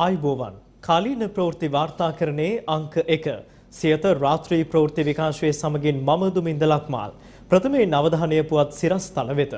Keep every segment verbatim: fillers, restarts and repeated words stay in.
ආයුබෝවන් කාලීන ප්‍රවෘත්ති වාර්තාකරණයේ අංක එක සියත රාත්‍රී ප්‍රවෘත්ති විකාශයේ සමගින් මම දුමින්ද ලක්මාල් ප්‍රථමයෙන් අවධානය පුවත් සිරස්තල වෙත.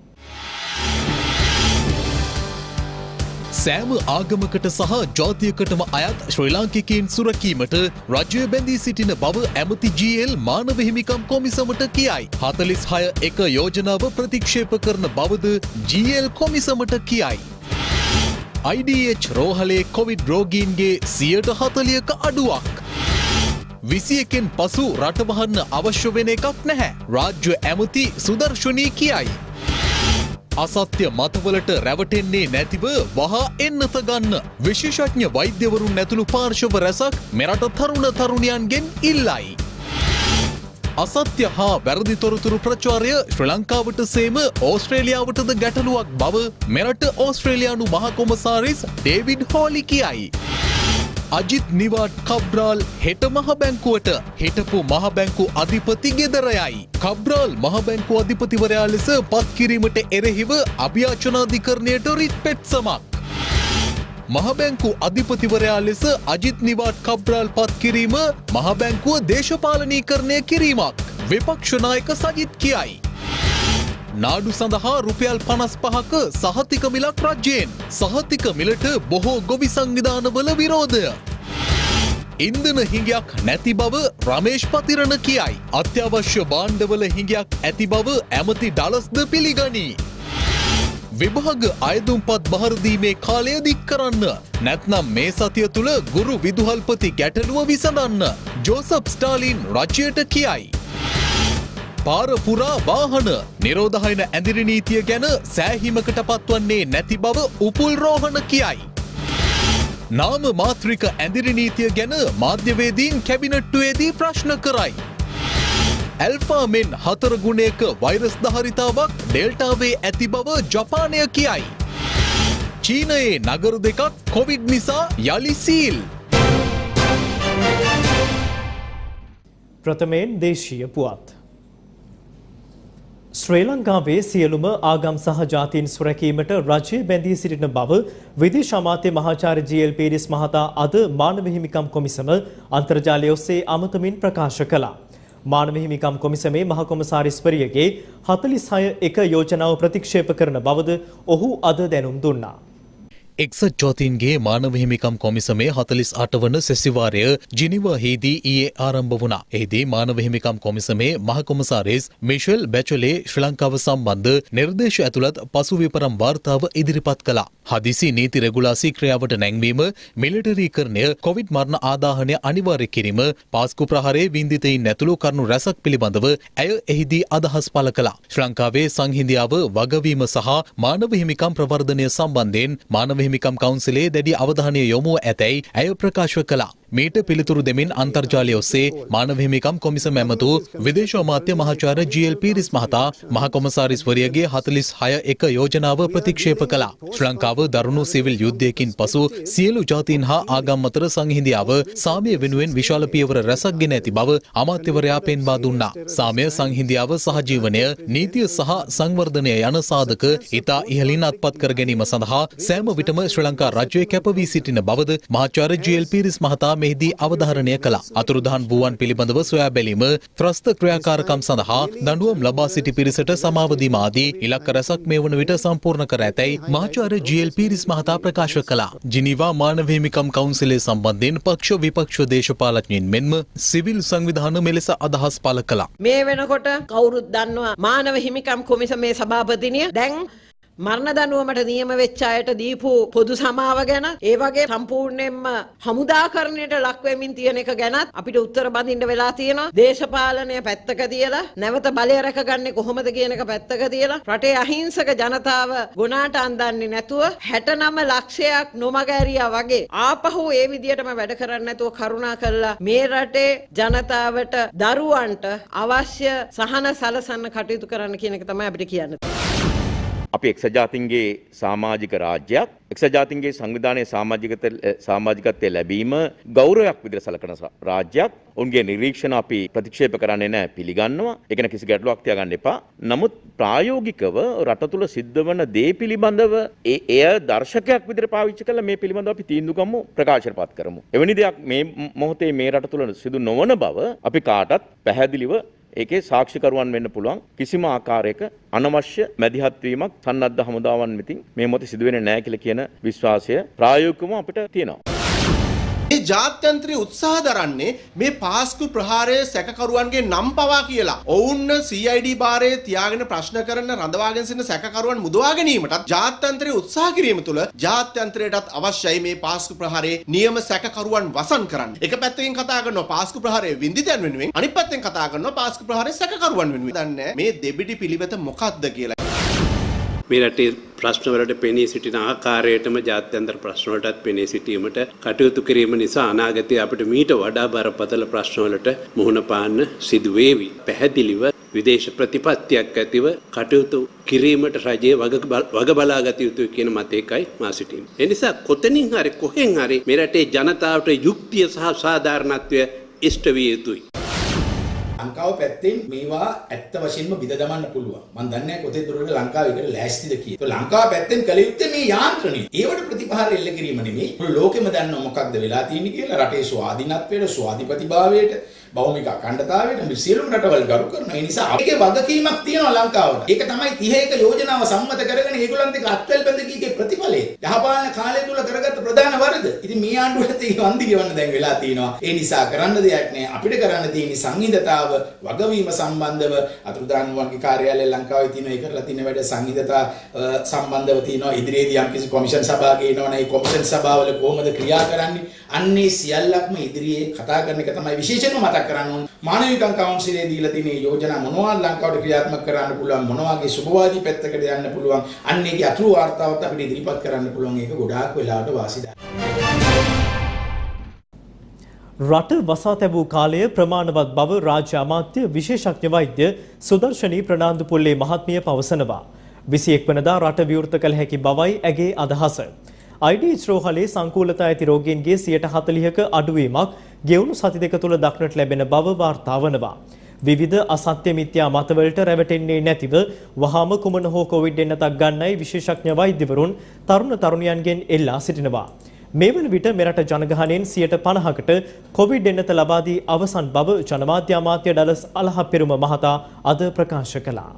සෑම ආගමකට සහ ජාතියකටම අයත් ශ්‍රී ලාංකිකයින් සුරකීමට රජය බැඳී සිටින බව ඇමති ජී එල් මානව හිමිකම් කොමිසමට කියයි. හතළිස් හය එක යෝජනාව ප්‍රතික්ෂේප කරන බවද ජී එල් කොමිසමට කියයි. ආයි ඩී එච් රෝහලේ කොවිඩ් රෝගීන්ගේ සියයට හතළිහක අඩුවක්. විසි එකෙන් පසු රට වහන්න අවශ්‍ය වෙන එකක් නැහැ. රාජ්‍ය ඇමති සුදර්ශනී කියයි. අසත්‍ය මතවලට රැවටෙන්නේ නැතිව වහා එන්නත ගන්න විශේෂඥ වෛද්‍යවරුන් ඇතුළු පාර්ශව රැසක් මෙරට තරුණ තරුණියන්ගෙන් ඉල්ලයි. අසත්‍ය හා වැරදි තොරතුරු ප්‍රචාරය ශ්‍රී ලංකාවට සේම ඕස්ට්‍රේලියාවටද ගැටලුවක් බව මෙරට ඕස්ට්‍රේලියානු මහ කොමසාරිස් ඩේවිඩ් හෝලි කියයි. අජිත් නිවාඩ් කබ්‍රාල් හෙට මහ බැංකුවට හිටපු මහ බැංකු අධිපති ගෙදරයයි. කබ්‍රාල් මහ බැංකු අධිපතිවරයා ලෙස පත් කිරීමට එරෙහිව අභියාචනාධිකරණයට රිට් පෙත්සමක්. මහ බැංකු අධිපතිවරයා ලෙස අජිත් නිවාඩ් කබ්‍රාල් පත් කිරීම මහ බැංකුව දේශපාලනීකරණය කිරීමක්. විපක්ෂ නායක සජිත් කියයි. නාඩු සඳහා රුපියල් පනස් පහක සහතික මිලක් රජයෙන්. සහතික මිලට බොහෝ ගොවි සංවිධානවල විරෝධය. ඉන්ධන හිඟයක් නැති බව රමේෂ් පතිරණ කියයි. අත්‍යවශ්‍ය භාණ්ඩවල හිඟයක් ඇති බව ඇමති ඩලස්ද පිළිගනී. විභාග අයදුම්පත් බහරදීමේ කාලය දික් කරන්න. නැත්නම් මේ සතිය තුළ ගුරු විදුහල්පති ගැටලුව විසඳන්න. ජෝසප් ස්ටාලින් රජයට කියයි. පාර පුරා වාහන නිරෝධහයන ඇඳිරි නීතිය ගැන සෑහීමකට පත්වන්නේ නැති බව උපුල් රෝහණ කියයි. නාම මාත්‍රික ඇඳිරි නීතිය ගැන මාධ්‍යවේදීන් කැබිනට්ටුවේදී ප්‍රශ්න කරයි. ඇල්ෆා මෙන් හතර ගුණයක වෛරස් ධාරිතාවක් ඩෙල්ටාවේ ඇති බව ජපානය කියයි. චීනයේ නගර දෙකක් කොවිඩ් නිසා යලි සීල්. ප්‍රථමයෙන් දේශීය පුවත්. ශ්‍රී ලංකාවේ සියලුම ආගම් සහ ජාතීන් සුරැකීමට රජය බැඳී සිටින බව විදේශ අමාත්‍ය මහාචාර්ය ජී එල් පීරිස් මහතා අද මානව හිමිකම් කොමිසම අන්තර්ජාලය ඔස්සේ අමතමින් ප්‍රකාශ කළා. මානව හිමිකම් කොමිසමේ මහ කොමසාරිස්වරියගේ හතළිස් හය එක යෝජනාව ප්‍රතික්ෂේප කරන බවද ඔහු අද දැනුම් දුන්නා. එක්සත් ජාතීන්ගේ මානව හිමිකම් කොමිසමේ හතළිස් අට වන සැසිවාරය ජිනීවාහිදී ඊයේ ආරම්භ වුණා. එහිදී මානව හිමිකම් කොමිසමේ මහ කොමසාරිස් මිෂෙල් බැචලේ ශ්‍රී ලංකාව සම්බන්ධ නිර්දේශ ඇතුළත් පසු විපරම් වාර්තාව ඉදිරිපත් කළා. හදිසි නීති රෙගුලාසි ක්‍රියාවට නැංවීම, මිලිටරීකරණය, කොවිඩ් මරණ ආදාහනය අනිවාර්ය කිරීම, පාස්කු ප්‍රහාරයේ වින්දිතයින් ඇතුළු කරුණු රැසක් පිළිබඳව ඇය එහිදී අදහස් පළ කළා. ශ්‍රී ලංකාවේ සංහිඳියාව වගවීම සහ මානව හිමිකම් ප්‍රවර්ධනය සම්බන්ධයෙන් මානව හිමිකම් කවුන්සිලේ දැඩි අවධානය යොමුව ඇතැයි ඇය ප්‍රකාශ කළා. මීට පිළිතුරු දෙමින් අන්තර්ජාලය ඔස්සේ මානව හිමිකම් කොමිසම ඇමතු විදේශ අමාත්‍ය මහාචාර්ය ජී එල් පීරිස් මහතා මහ කොමසාරිස්වරියගේ හතළිස් හය එක යෝජනාව ප්‍රතික්ෂේප කළා. ශ්‍රී ලංකාව දරුණු සිවිල් යුද්ධයකින් පසු සියලු ජාතීන් හා ආගම් අතර සංහිඳියාව සාමය වෙනුවෙන් විශාල පියවර රැසක් ගෙන ඇති බව අමාත්‍යවරයා පෙන්වා දුන්නා. සාමය, සංහිඳියාව, සහජීවනය, නීතිය සහ සංවර්ධනය යන සාධක ඉතා ඉහළින් අත්පත් කර ගැනීම සඳහා සෑම විටම ශ්‍රී ලංකා රජය කැප වී සිටින බවද මහාචාර්ය ජී එල් පීරිස් මහතා මෙහිදී අවධාරණය කළා. අතුරුදහන් වූවන් පිළිබඳව සොයා බැලීම, ත්‍රස්ත ක්‍රියාකාරකම් සඳහා දඬුවම් ලබා සිටි පිරිසට සමාව දීම ආදී ඉලක්ක රැසක් මේ වන විට සම්පූර්ණ කර ඇතැයි මහාචාර්ය ජී එල් පීරිස් මහතා ප්‍රකාශ කළා. ජිනීවා මානව හිමිකම් කවුන්සිලේ සම්බන්ධයෙන් පක්ෂ විපක්ෂ දේශපාලඥයින් මෙන්ම සිවිල් සංවිධාන මෙලෙස අදහස් පළ කළා. මේ වෙනකොට කවුරුත් දන්නවා මානව හිමිකම් කොමිසමේ සභාපතිනිය දැන් මරණ දඬුවමට නියම වෙච්ච අයට දීපු පොදු සමාව ගැන, ඒ වගේ සම්පූර්ණයෙන්ම හමුදාකරණයට ලක් වෙමින් තියෙන එක ගැනත් අපිට උත්තර බඳින්න වෙලා තියෙනවා. දේශපාලනය පැත්තක තියලා නැවත බලය රැකගන්නේ කොහොමද කියන එක පැත්තක තියලා රටේ අහිංසක ජනතාව ගොනාට අන්දන්නේ නැතුව හැටනම ලක්ෂයක් නොමග ඇරියා වගේ ආපහු ඒ විදියටම වැඩ කරන්නේ නැතුව කරුණා කළා මේ රටේ ජනතාවට, දරුවන්ට අවශ්‍ය සහන සලසන්න කටයුතු කරන්න කියන එක තමයි අපිට කියන්න. අපි එක්සත් ජාතීන්ගේ සමාජික රාජ්‍යයක් එක්සත් ජාතීන්ගේ සංවිධානයේ සමාජිකත්වය සමාජිකත්වයේ ලැබීම ගෞරවයක් විදිහට සලකන රාජ්‍යයක්. උන්ගේ නිරීක්ෂණ අපි ප්‍රතික්ෂේප කරන්නේ නැහැ, පිළිගන්නවා. ඒක න කිසි ගැටලුවක් තියාගන්න එපා. නමුත් ප්‍රායෝගිකව රට තුල සිද්ධ වන දේ පිළිබඳව ඒ එය දර්ශකයක් විදිහට පාවිච්චි කරලා මේ පිළිබඳව අපි තීන්දුව ගමු, ප්‍රකාශනපත් කරමු. එවැනි දෙයක් මේ මොහොතේ මේ රට තුල සිදු නොවන බව අපි කාටත් පැහැදිලිව ඒකේ සාක්ෂිකරුවන් වෙන්න පුළුවන්. කිසිම ආකාරයක අනවශ්‍ය මැදිහත් වීමක් සන්නද්ධ හමුදාවන් මෙතින් මේ මොහොතේ සිදු වෙන්නේ නැහැ කියලා කියන විශ්වාසය ප්‍රායෝගිකවම අපිට තියෙනවා. මේ ජාත්‍යන්තරයේ උත්සාහ දරන්නේ මේ පාස්කු ප්‍රහාරයේ සැකකරුවන්ගේ නම් පවා කියලා. ඔවුන් සී අයි ඩී භාරයේ තියාගෙන ප්‍රශ්න කරන රඳවාගෙන සිටින සැකකරුවන් මුදවා ගැනීමටත් ජාත්‍යන්තරයේ උත්සාහ කිරීම තුළ ජාත්‍යන්තරයටත් අවශ්‍යයි මේ පාස්කු ප්‍රහාරයේ නියම සැකකරුවන් වසන් කරන්න. එක පැත්තකින් කතා කරනවා පාස්කු ප්‍රහාරයේ විඳිතයන් වෙනුවෙන්, අනිත් පැත්තෙන් කතා කරනවා පාස්කු ප්‍රහාරයේ සැකකරුවන් වෙනුවෙන්. දන්නේ මේ දෙබිඩි පිළිවෙත මොකක්ද කියලා. මේ රටේ ප්‍රශ්න වලට පෙනී සිටින ආකාරයටම ජාත්‍යන්තර ප්‍රශ්න වලටත් පෙනී සිටීමට කටයුතු කිරීම නිසා අනාගතයේ අපිට මීට වඩා බරපතල ප්‍රශ්න වලට මුහුණ පාන්න සිදු වේවි. පැහැදිලිව විදේශ ප්‍රතිපත්තියක් ඇතිව කටයුතු කිරීමට රජයේ වග බලා ගත යුතුයි කියන මතයකයි මා සිටින්නේ. ඒ නිසා කොතනින් හරි කොහෙන් හරි මේ රටේ ජනතාවට යුක්තිය සහ සාධාරණත්වය ඉෂ්ට විය යුතුයි. ලංකාව පැත්තෙන් මේවා ඇත්ත වශයෙන්ම බිඳ දමන්න පුළුවන්. මම දන්නේ නැහැ කොතේ දුරට ලංකාව ඒකට ලෑස්තිද කියලා. ඒ ලංකාව පැත්තෙන් කළ යුත්තේ මේ යාන්ත්‍රණය. ඒවට ප්‍රතිපහාර එල්ල කිරීම නෙමෙයි. මුළු ලෝකෙම දන්නව මොකක්ද වෙලා තියෙන්නේ කියලා. රටේ ස්වාධීනත්වයට, ස්වාධිපතිභාවයට, භෞමික අඛණ්ඩතාවයට මේ සියලුම රටවල් ගරු කරනවා. ඒ නිසා අපේ වගකීමක් තියෙනවා ලංකාවට. ඒක තමයි තිහ එක යෝජනාව සම්මත කරගෙන ඒගොල්ලන්ට ඒක අත්වැල් බඳකීගේ ප්‍රතිඵලය. යහපාලන කාලය තුල කරගත්ත ප්‍රධාන වරද. ඉතින් මේ ආණ්ඩුවට ඒක වන්දි ගෙවන්න දැන් වෙලා තියෙනවා. ඒ නිසා කරන්න දෙයක් නැහැ. අපිට කරන්න තියෙන්නේ සංහිඳතාව, වගවීම සම්බන්ධව අතුරුදහන් වගේ කාර්යාලය ලංකාවේ තියෙන ඒ කරලා තියෙන වැඩ සංහිඳතා සම්බන්ධව තියෙනවා. ඉදිරියේදී යම් කිසි කොමිෂන් සභාවක එනවනේ. ඒ කොමිෂන් සභාවල කොහොමද ක්‍රියා කරන්නේ? අන්නේ සියල්ලක්ම ඉදිරියේ කතා කරන එක තමයි විශේෂයෙන්ම මතක් කරන්න ඕන. මානවිකම් කවුන්සිලේ දීලා තියෙන යෝජනා මොනවද ලංකාවට ක්‍රියාත්මක කරන්න පුළුවන්, මොනවාගේ සුබවාදී පැත්තකට යන්න පුළුවන්, අන්නේගේ අතුරු වාර්තාවත් අපිට ඉදිරිපත් කරන්න පුළුවන්. ඒක ගොඩාක් වෙලාවට වාසිදායකයි. රට වසා තැබූ කාලය ප්‍රමාණවත් බව රාජ්‍ය අමාත්‍ය විශේෂඥ වෛද්‍ය සුදර්ශනී ප්‍රනාන්දුපුල්ලේ මහත්මිය පවසනවා. විසිඑක් වනදා රට විවෘත කළ හැකි බවයි ඇගේ අදහස. අයි ඩී එච් රෝහලේ සංකූලතා ඇති රෝගීන්ගේ සියයට හතළිහක අඩුවීමක් ගෙවුණු සති දෙක තුළ දක්නට ලැබෙන බව වාර්තා වනවා. විවිධ අසත්‍ය මිත්‍යා මතවලට රැවටෙන්නේ නැතිව වහාම කුමන හෝ කොවිඩ් එන්නතක් ගන්නයි විශේෂඥ වෛද්‍යවරුන් තරුණ තරුණියන්ගෙන් එල්ලා සිටිනවා. මේ වන විට මෙරට ජනගහනයෙන් සියයට පනහකට කොවිඩ් එන්නත ලබා දී අවසන් බව ජනමාධ්‍ය අමාත්‍ය ඩලස් අලහප්පෙරුම මහතා අද ප්‍රකාශ කළා.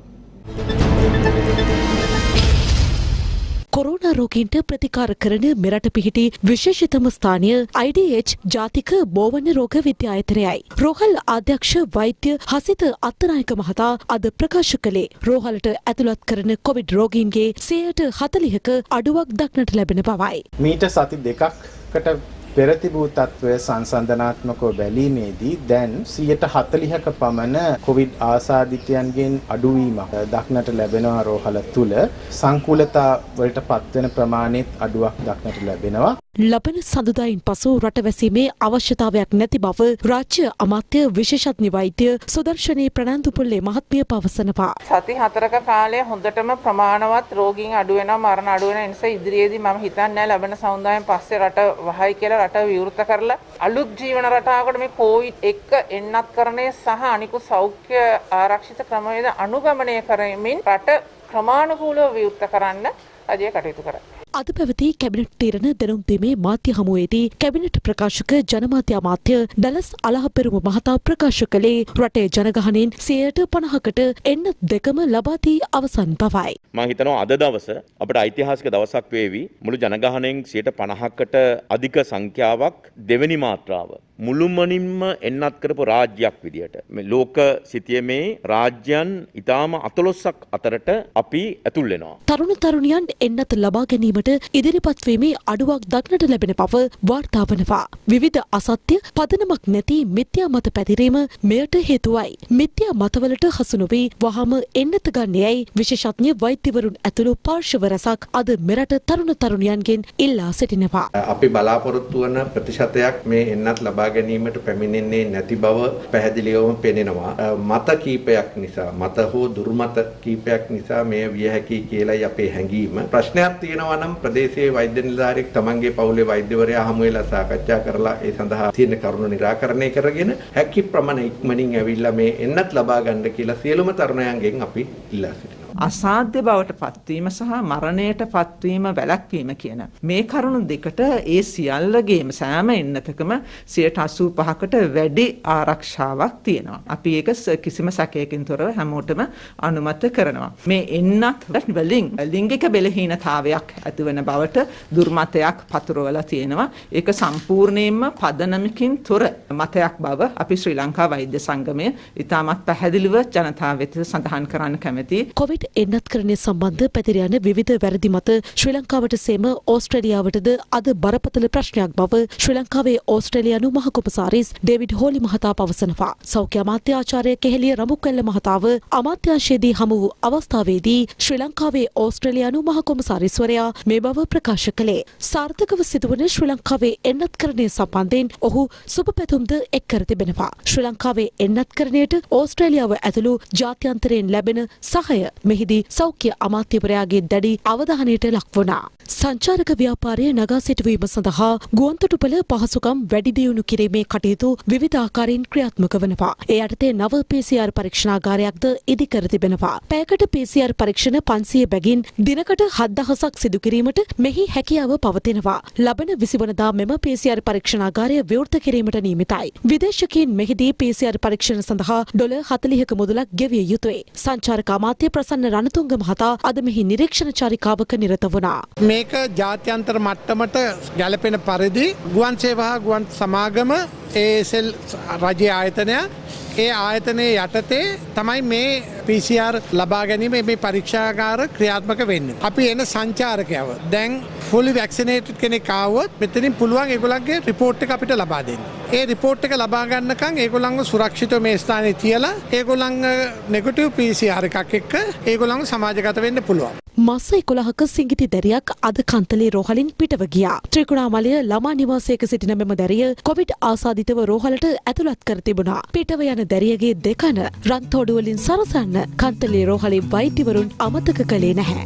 කොරෝනා රෝගීන්ට ප්‍රතිකාර කරන මෙරට පිහිටි විශේෂිතම ස්ථානය අයි ඩී එච් ජාතික බෝවන රෝග විද්‍යායතනයයි. රෝහල් අධ්‍යක්ෂ වෛද්‍ය හසිත අත්තනායක මහතා අද ප්‍රකාශ කළේ රෝහලට ඇතුළත් කරන කොවිඩ් රෝගීන්ගේ සියයට හතළිහක අඩුවක් දක්නට ලැබෙන බවයි. මීට සති දෙකකට පෙර තිබූ තත්ත්වය සංසන්දනාත්මකව බැලීමේදී දැන් සියයට හතළිහක පමණ කොවිඩ් ආසාදිතයන්ගෙන් අඩුවීමක් දක්නට ලැබෙනවා. රෝහල තුල සංකූලතා වලට පත්වෙන ප්‍රමාණයත් අඩුවක් දක්නට ලැබෙනවා. ලබන සඳුදායින් පසු රට වැසීමේ අවශ්‍යතාවයක් නැති බව රාජ්‍ය අමාත්‍ය විශේෂඥ වෛද්‍ය සුදර්ශනී ප්‍රනාන්දුපුල්ලේ මහත්මිය පවසනවා. සති හතරක කාලය හොඳටම ප්‍රමාණවත් රෝගීන් අඩු වෙනවා, මරණ අඩු වෙන නිසා ඉදිරියේදී මම හිතන්නේ ලබන සඳුදායින් පස්සේ රට වහයි කියලා රට විවෘත කරලා අලුත් ජීවන රටාවකට මේ කොවිඩ් එක්ක එන්නත්කරණය සහ අනිකුත් සෞඛ්‍ය ආරක්ෂිත ක්‍රමවේද අනුගමනය කරමින් රට ක්‍රමානුකූලව විවෘත කරන්න රජය කටයුතු කරයි. අද පැවති කැබිනට් තීරණ දැනුම් දීමේ මාධ්‍ය හමුවේදී කැබිනට් ප්‍රකාශක ජනමාධ්‍ය අමාත්‍ය ඩලස් අලහප්පෙරුම මහතා ප්‍රකාශ කළේ රටේ ජනගහනයෙන් සියයට පනහකට එන්න දෙකම ලබා දී අවසන් බවයි. මම හිතනවා අද දවස අපට ඓතිහාසික දවසක් වේවි. මුළු ජනගහනයෙන් සියයට පනහකට අධික සංඛ්‍යාවක් දෙවෙනි මාත්‍රාව මුළුමනින්ම එන්නත් කරපු රාජ්‍යයක් විදියට මේ ලෝක සිතියමේ රාජ්‍යයන් ඊටාම අතලොස්සක් අතරට අපි ඇතුල් වෙනවා. තරුණ තරුණියන් එන්නත් ලබා ගැනීමට ඉදිරිපත් වීමේ අඩුවක් දක්නට ලැබෙන බව වාර්තා වනවා. විවිධ අසත්‍ය පදනමක් නැති මිත්‍යා මත පැතිරීම මෙයට හේතුවයි. මිත්‍යා මතවලට හසු නොවී වහාම එන්නත ගන්නේයි විශේෂඥ වෛද්‍යවරුන් ඇතුළු පාර්ශව රැසක් අද මෙරට තරුණ තරුණියන්ගෙන් ඉල්ලා සිටිනවා. අපි බලාපොරොත්තු වන ප්‍රතිශතයක් මේ එන්නත් ලබා ගැනීමට පැමිණෙන්නේ නැති බව පැහැදිලිවම පෙනෙනවා. මත කීපයක් නිසා මත හෝ දුර්මත කීපයක් නිසා මේ විය හැකි කියලායි අපේ හැඟීම. ප්‍රශ්නයක් තියෙනවා නම් ප්‍රදේශීය වෛද්‍ය නිලධාරියෙක් තමන්ගේ පවුලේ වෛද්‍යවරයා හමු වෙලා සාකච්ඡා කරලා ඒ සඳහා තියෙන කරුණු निराකරණය කරගෙන හැකි ප්‍රමාණ ඉක්මනින් ඇවිල්ලා මේ එන්නත් ලබා ගන්න කියලා සියලුම තරුණයන්ගෙන් අපි ඉල්ලා සිටිනවා. අසාධ්‍ය බවට පත්වීම සහ මරණයට පත්වීම වැළැක්වීම කියන මේ කරුණු දෙකට ඒ සියල්ලගේම සෑම එන්නතකම සියයට අසූ පහකට වැඩි ආරක්ෂාවක් තියෙනවා. අපි ඒක කිසිම සැකයකින් තොරව හැමෝටම අනුමත කරනවා. මේ එන්නත් වලින් ලිංගික බෙලහීනතාවයක් ඇතිවන බවට දුර්මතයක් පතුරවලා තියෙනවා. ඒක සම්පූර්ණයෙන්ම පදනමකින් තොර මතයක් බව අපි ශ්‍රී ලංකා වෛද්‍ය සංගමය ඉතාමත් පැහැදිලිව ජනතාව වෙත සඳහන් කරන්න කැමැතියි. කොවිඩ් එන්නත්කරණය සම්බන්ධ පැතිර යන විවිධ වැරදි මත ශ්‍රී ලංකාවට සේම ඕස්ට්‍රේලියාවටද අද බරපතල ප්‍රශ්නයක් බව ශ්‍රී ලංකාවේ ඕස්ට්‍රේලියානු මහ කොමසාරිස් ඩේවිඩ් හෝලි මහතා පවසනවා. සෞඛ්‍ය අමාත්‍ය ආචාර්ය කෙහෙලිය රමුක්කැල්ල මහතාව අමාත්‍යාංශයේදී හමු වූ අවස්ථාවේදී ශ්‍රී ලංකාවේ ඕස්ට්‍රේලියානු මහ කොමසාරිස්වරයා මේ බව ප්‍රකාශ කළේ. සාර්ථකව සිදුවන ශ්‍රී ලංකාවේ එන්නත්කරණය සම්බන්ධයෙන් ඔහු සුබ පැතුම්ද එක් කර තිබෙනවා. ශ්‍රී ලංකාවේ එන්නත්කරණයට ඕස්ට්‍රේලියාව ඇතුළු ජාත්‍යන්තරයෙන් ලැබෙන සහය මෙහිදී සෞඛ්‍ය අමාත්‍යවරයාගේ දැඩි අවධානයට ලක් වුණා. සංචාරක ව්‍යාපාරය නගා සිටුවීම සඳහා ගුවන්තොටුපළ පහසුකම් වැඩි දියුණු කිරීමේ කටයුතු විවිධ ආකාරයෙන් ක්‍රියාත්මක වනවා. ඒ යටතේ නව පී සී ආර් පරීක්ෂණාගාරයක්ද ඉදිකර තිබෙනවා. පැයකට පී සී ආර් පරීක්ෂණ පන්සිය බැගින් දිනකට හත් දහසක් සිදු කිරීමට මෙහි හැකියාව පවතිනවා. ලබන විසි වනදා මෙම පී සී ආර් පරීක්ෂණාගාරය විවෘත කිරීමට නියමිතයි. විදේශිකයින් මෙහිදී පී සී ආර් පරීක්ෂණ සඳහා ඩොලර් හතළිහක මුදලක් ගෙවිය යුතුයි. සංචාරක අමාත්‍ය ප්‍රසන්න රණතුංග මහතා අද මෙහි නිරීක්ෂණ චාරිකාවක නිරත වුණා. මේක ජාත්‍යන්තර මට්ටමට ගැලපෙන පරිදි ගුවන් සේවා ගුවන් සමාගම ඒ සෙල් රජයේ ආයතනය ඒ ආයතනයේ යටතේ තමයි මේ පී සී ආර් ලබා ගැනීම මේ පරීක්ෂාගාර ක්‍රියාත්මක වෙන්නේ. අපි එන සංචාරකයව දැන් fully vaccinated කෙනෙක් ආවොත් මෙතනින් පුළුවන් ඒගොල්ලන්ගේ රිපෝට් එක අපිට ලබා දෙන්න. ඒ රිපෝට් එක ලබා ගන්නකම් ඒගොල්ලන්ව සුරක්ෂිතව මේ ස්ථානයේ තියලා ඒගොල්ලන් නෙගටිව් පී සී ආර් එකක් එක්ක ඒගොල්ලන්ව සමාජගත වෙන්න පුළුවන්. මාස එකොළහක සිඟිති දැරියක් අද කන්තලේ රෝහලින් පිටව ගියා. ත්‍රිකුණාමලය ළමා නිවාසයක සිටින මෙම දැරිය කොවිඩ් ආසාදිතව රෝහලට ඇතුළත් කර තිබුණා. පිටව යන දැරියගේ දෙකන රන්තෝඩු වලින් සරසන්න කන්තලේ රෝහලේ වෛද්‍යවරුන් අමතක කළේ නැහැ.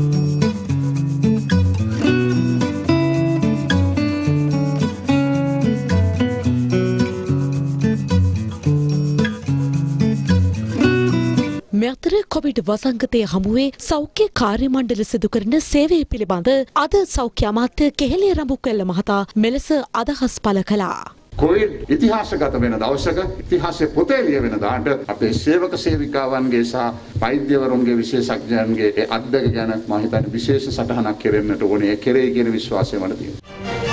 මෙතර කොවිඩ් වසංගතය හමුවේ සෞඛ්‍ය කාර්ය මණ්ඩල සිදු කරන සේවය පිළිබඳ අද සෞඛ්‍ය අමාත්‍ය කෙහෙලිය රඹුක්වැල්ල මහතා මෙලෙස අදහස් පළ කළා. කොවිඩ් ඉතිහාසගත වෙන දවසක ඉතිහාසයේ පොතේ ලියවෙන දාට අපේ සේවක සේවිකාවන්ගේ සහ වෛද්‍යවරුන්ගේ විශේෂඥයන්ගේ ඒ අත්දැක ගැන මම හිතන්නේ විශේෂ සටහනක් කෙරෙන්නට ඕනේ. කෙරෙයි කියන විශ්වාසය මට තියෙනවා.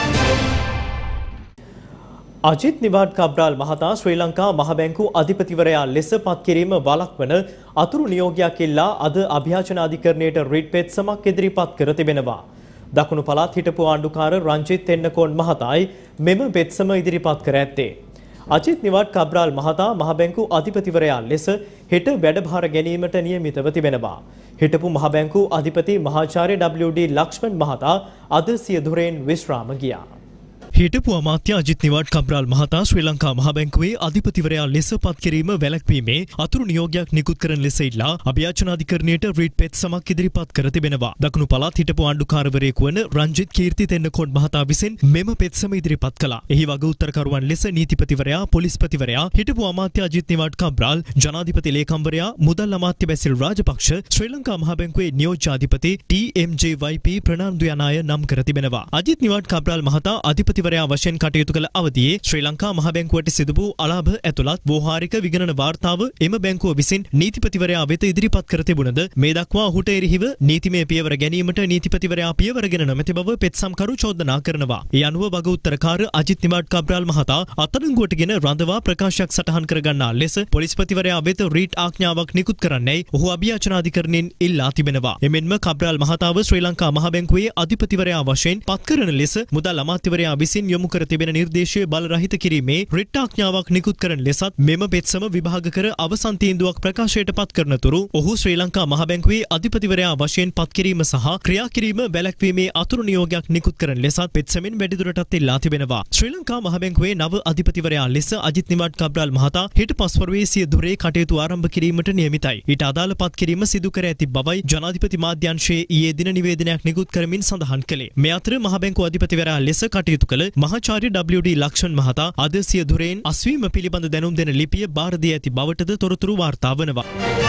අජිත් නිවාඩ් කබ්‍රාල් මහතා ශ්‍රී ලංකා මහ බැංකු අධිපතිවරයා ලෙස පත් කිරීම වළක්වන අතුරු නියෝගයක් ඉල්ලා අද අභියාචන අධිකරණයට රිට් පෙත්සමක් ඉදිරිපත් කර තිබෙනවා. දකුණු පළාත් හිටපු ආණ්ඩුකාර රංජිත් තෙන්නකෝන් මහතායි මෙම පෙත්සම ඉදිරිපත් කර ඇත්තේ. අජිත් නිවාඩ් කබ්‍රාල් මහතා මහ බැංකු අධිපතිවරයා ලෙස හෙට වැඩභාර ගැනීමට නියමිතව තිබෙනවා. හිටපු මහ බැංකු අධිපති මහාචාර්ය ඩබ්ලිව් ඩී ලක්ෂ්මන් මහතා අද සිය දුරෙන් විශ්‍රාම ගියා. හිටපු අමාත්‍ය අජිත් නිවාඩ් කබ්‍රාල් මහතා ශ්‍රී ලංකා මහ බැංකුවේ අධිපතිවරයා ලෙස පත් කිරීම වැළැක්වීමේ අතුරු නියෝගයක් නිකුත් කරන ලෙස ඉල්ලා අභියාචන අධිකරණයට රිට් පෙත්සමක් ඉදිරිපත් කර තිබෙනවා. දකුණු පළාත් හිටපු ආණ්ඩුකාරවරයෙකු වන රංජිත් කීර්ති තෙන්නකෝන් මහතා විසින් මෙම පෙත්සම ඉදිරිපත් කළා. එහි වග උත්තරකරුවන් ලෙස නීතිපතිවරයා, පොලිස්පතිවරයා, හිටපු අමාත්‍ය අජිත් නිවාඩ් කබ්‍රාල්, ජනාධිපති ලේකම්වරයා, මුදල් අමාත්‍ය බැසිල් රාජපක්ෂ, ශ්‍රී ලංකා මහ බැංකුවේ නියෝජ්‍යාධිපති T M J Y P Fernando යන අය නම් කර තිබෙනවා. අජිත් නිවාඩ් කබ්‍රාල් මහතා අධිපති වශයෙන් කටයුතු කළ අවදියේ ශ්‍රී ලංකා මහ බැංකුවට සිදු වූ අලාභ ඇතුළත් ව්‍යවහාරික විගණන වාර්තාව එම බැංකුව විසින් නීතිපතිවරයා වෙත ඉදිරිපත් කර තිබුණද මේ දක්වා ඔහුට එරෙහිව නීතිමය පියවර ගැනීමට නීතිපතිවරයා පියවරගෙන නොමැති බව පෙත්සම්කරු චෝදනා කරනවා. ඒ අනුව වග උත්තරකාර අජිත් නිවාඩ් කබ්‍රාල් මහතා අත්අඩංගුවටගෙන රඳවා ප්‍රකාශයක් සටහන් කර ගන්නා ලෙස පොලිස්පතිවරයා වෙත රීට් ආඥාවක් නිකුත් කරන්නයි ඔහු අභියාචනාධිකරණයෙන් ඉල්ලා තිබෙනවා. එමෙන්ම කබ්‍රාල් මහතාව ශ්‍රී ලංකා මහ බැංකුවේ අධිපතිවරයා වශයෙන් පත් කරන ලෙස මුදල් අමාත්‍යවරයා විසින් විසින් යොමු කර තිබෙන නිර්දේශය බල රහිත කිරීමේ රිට් ආඥාවක් නිකුත් කරන ලෙසත් මෙම පෙත්සම විභාග කර අවසන් තීන්දුවක් ප්‍රකාශයට පත් කරනතුරු ඔහු ශ්‍රී ලංකා මහ බැංකුවේ අධිපතිවරයා වශයෙන් පත් කිරීම සහ ක්‍රියා කිරීම වැළැක්වීමේ අතුරු නියෝගයක් නිකුත් කරන ලෙසත් පෙත්සමෙන් වැඩිදුරටත් ඉල්ලා තිබෙනවා. ශ්‍රී ලංකා මහ බැංකුවේ නව අධිපතිවරයා ලෙස අජිත් නිවාඩ් කබ්‍රාල් මහතා හෙට පස්වරුවේ සිය දුරේ කටයුතු ආරම්භ කිරීමට නියමිතයි. ඊට අදාළ පත් කිරීම සිදු කර ඇති බවයි ජනාධිපති මාධ්‍යංශයේ ඊයේ දින නිවේදනයක් නිකුත් කරමින් සඳහන් කළේ. මේ අතර මහ බැංකුව අධිපතිවරයා ලෙස කටයුතු කළ මහාචාර්ය ඩබ්ලිව් ඩී ලක්ෂන් මහතා අද සිය දුරෙන් අස්වීම පිළිබඳ දැනුම් දෙන ලිපිය බාර දී ඇති බවටද තොරතුරු වාර්තා වනවා.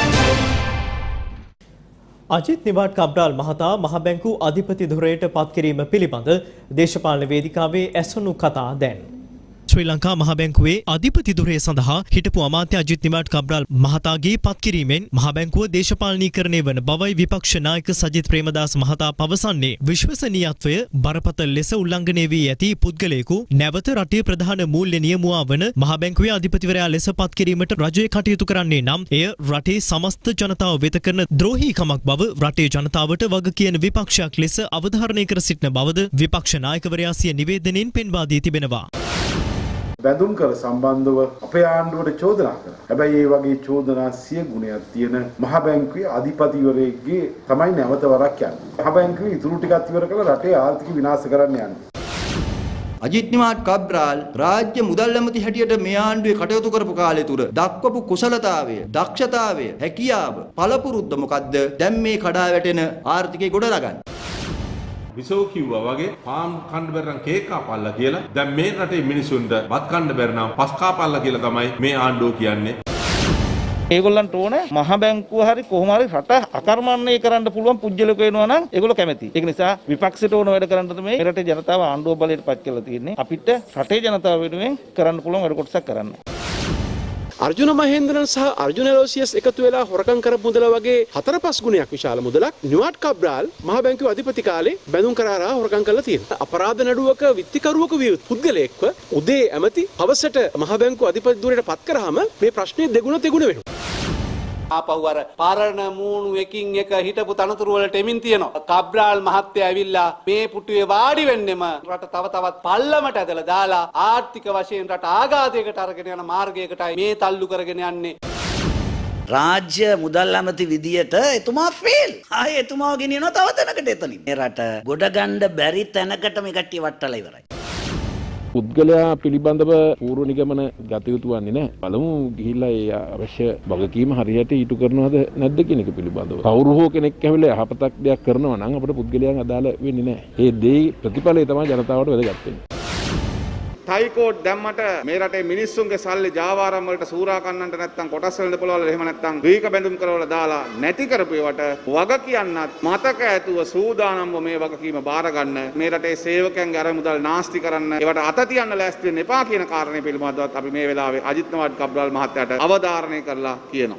අජිත් නිවාඩ් කබ්‍රාල් මහතා මහ බැංකු අධිපති ධුරයට පත් කිරීම පිළිබඳ දේශපාලන වේදිකාවේ ඇසුණු කතා දැන්. ශ්‍රී ලංකා මහ බැංකුවේ අධිපති ධුරය සඳහා හිටපු අමාත්‍ය අජිත් නිවාඩ් කබ්‍රාල් මහතාගේ පත් කිරීමෙන් මහ බැංකුව දේශපාලනීකරණය වන බවයි විපක්ෂ නායක සජිත් ප්‍රේමදාස මහතා පවසන්නේ. විශ්වසනීයත්වය බරපතල ලෙස උල්ලංඝනය වී ඇති පුද්ගලයෙකු නැවත රටේ ප්‍රධාන මූල්‍ය නියමුවා වන මහ බැංකුවේ අධිපතිවරයා ලෙස පත් කිරීමට රජය කටයුතු කරන්නේ නම් එය රටේ සමස්ත ජනතාව වෙත කරන ද්‍රෝහීකමක් බව රටේ ජනතාවට වග කියන විපක්ෂයක් ලෙස අවධාරණය කර සිටින බවද විපක්ෂ නායකවරයා සිය නිවේදනයෙන් පෙන්වා දී තිබෙනවා. බැඳුම් කර සම්බන්ධව අපේ ආණ්ඩුවට චෝදනා කරා. හැබැයි ඒ වගේ චෝදනා සිය ගුණයක් තියෙන මහ බැංකුවේ අධිපතිවරයෙක්ගේ තමයි නැවත වරක් යන්නේ. මහ බැංකුවේ ඉතුරු ටිකක් ඉවර කරලා රටේ ආර්ථික විනාශ කරන්න යන්නේ. අජිත් නිවාඩ් කබ්‍රාල් රාජ්‍ය මුදල් ඇමති හැටියට මේ ආණ්ඩුවේ කටයුතු කරපු කාලය තුර දක්වපු කුසලතාවය, දක්ෂතාවය, හැකියාව, පළපුරුද්ද මොකද්ද? දැන් මේ කඩා වැටෙන ආර්ථිකය ගොඩනගන්නේ. විසෝ කිව්වා වගේ පාම් කන්න බැරි නම් කේක් කාපල්ලා කියලා දැන් මේ රටේ මිනිසුන්ට බත් කන්න බැරි නම් පස් කාපල්ලා කියලා තමයි මේ ආණ්ඩුව කියන්නේ. ඒගොල්ලන්ට ඕනේ මහ බැංකුව හරි කොහොම හරි රට අකර්මණ්‍ය කරන්න පුළුවන් පුජ්‍යලක වෙනවා නම් ඒගොල්ලෝ කැමතියි. ඒක නිසා විපක්ෂයට ඕන වැඩ කරන්න තමයි රටේ ජනතාව ආණ්ඩුව බලයට පත් කරලා තියෙන්නේ. අපිට රටේ ජනතාව වෙනුවෙන් කරන්න පුළුවන් වැඩ කොටසක් කරන්න. අර්ජුන මහේන්ද්‍රන් සහ අර්ජුන එලෝසියස් එකතු වෙලා හොරකම් කරපු මුදල වගේ හතර පහ ගුණයක් විශාල මුදලක් නිවාඩ් කබ්‍රාල් මහ බැංකුවේ අධිපති කාලේ බැඳුම් කරාරා හොරකම් කරලා තියෙනවා. අපරාධ නඩුවක විත්තිකරුවක විය පුද්ගලයෙක්ව උදේ ඇමති හවසට මහ බැංකුව අධිපති ධුරයට පත් කරාම මේ ප්‍රශ්නේ දෙගුණ තෙගුණ වෙනවා. ආපහු අර පරණ මූණු එකින් එක හිටපු තනතුරු වලට එමින් තියෙනවා. කබ්‍රාල් මහත්තයා ඇවිල්ලා මේ පුටුවේ වාඩි වෙන්නෙම රට තව තවත් පල්ලමට ඇදලා දාලා ආර්ථික වශයෙන් රට ආඝාතයකට අරගෙන යන මාර්ගයකටයි මේ තල්ලු කරගෙන යන්නේ. රාජ්‍ය මුදල් ඇමති විදියට එතුමා ෆේල්. ආයේ එතුමාව ගෙනියනවා තව තැනකට එතනින්. මේ රට ගොඩ ගන්න බැරි තැනකට මේ කට්ටිය වට්ටලා ඉවරයි. පුද්ගලයා පිළිබඳව පූර්ව නිගමන ගත යුතු වන්නේ නැහැ. බලමු ගිහිල්ලා ඒ අවශ්‍ය වගකීම හරියට ඊට කරනවද නැද්ද කියන එක පිළිබඳව. කවුරු හෝ කෙනෙක් ඇවිල්ලා යහපතක් දෙයක් කරනවා නම් අපිට පුද්ගලයන් අදාළ වෙන්නේ නැහැ. ඒ දෙයි ප්‍රතිඵලය තමයි ජනතාවට වැදගත් වෙන්නේ. ටයිකෝඩ් දැම්මට මේ රටේ මිනිස්සුන්ගේ සල්ලි ජාවාරම් වලට සූරා කන්නන්ට නැත්තම් කොටස් වලට පොළවල එහෙම නැත්තම් ග්‍රීක බැඳුම් කරවල දාලා නැති කරපු ඒවට වග කියන්නත් මතක ඇතුව සූදානම්ව මේ වගකීම බාර ගන්න මේ රටේ සේවකයන්ගේ අර මුදල් නාස්ති කරන්න ඒවට අත තියන්න ලෑස්ති වෙන්න එපා කියන කාරණේ පිළිබඳවත් අපි මේ වෙලාවේ අජිත් නිවාඩ් කබ්‍රාල් මහත්තයාට අවධාරණය කරලා කියනවා.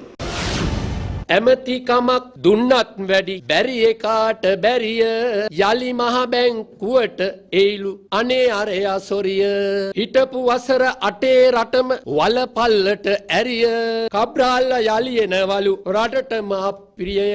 ඇමතිකමක් දුන්නත් වැඩි බැරි එකාට බැරිය යලි මහ බැංකුවට එයිලු අනේ අරයා සොරිය හිටපු වසර අටේ රටම වලපල්ලට ඇරිය කබ්‍රාල්ල යලි එනවලු රටටම අප්‍රියය.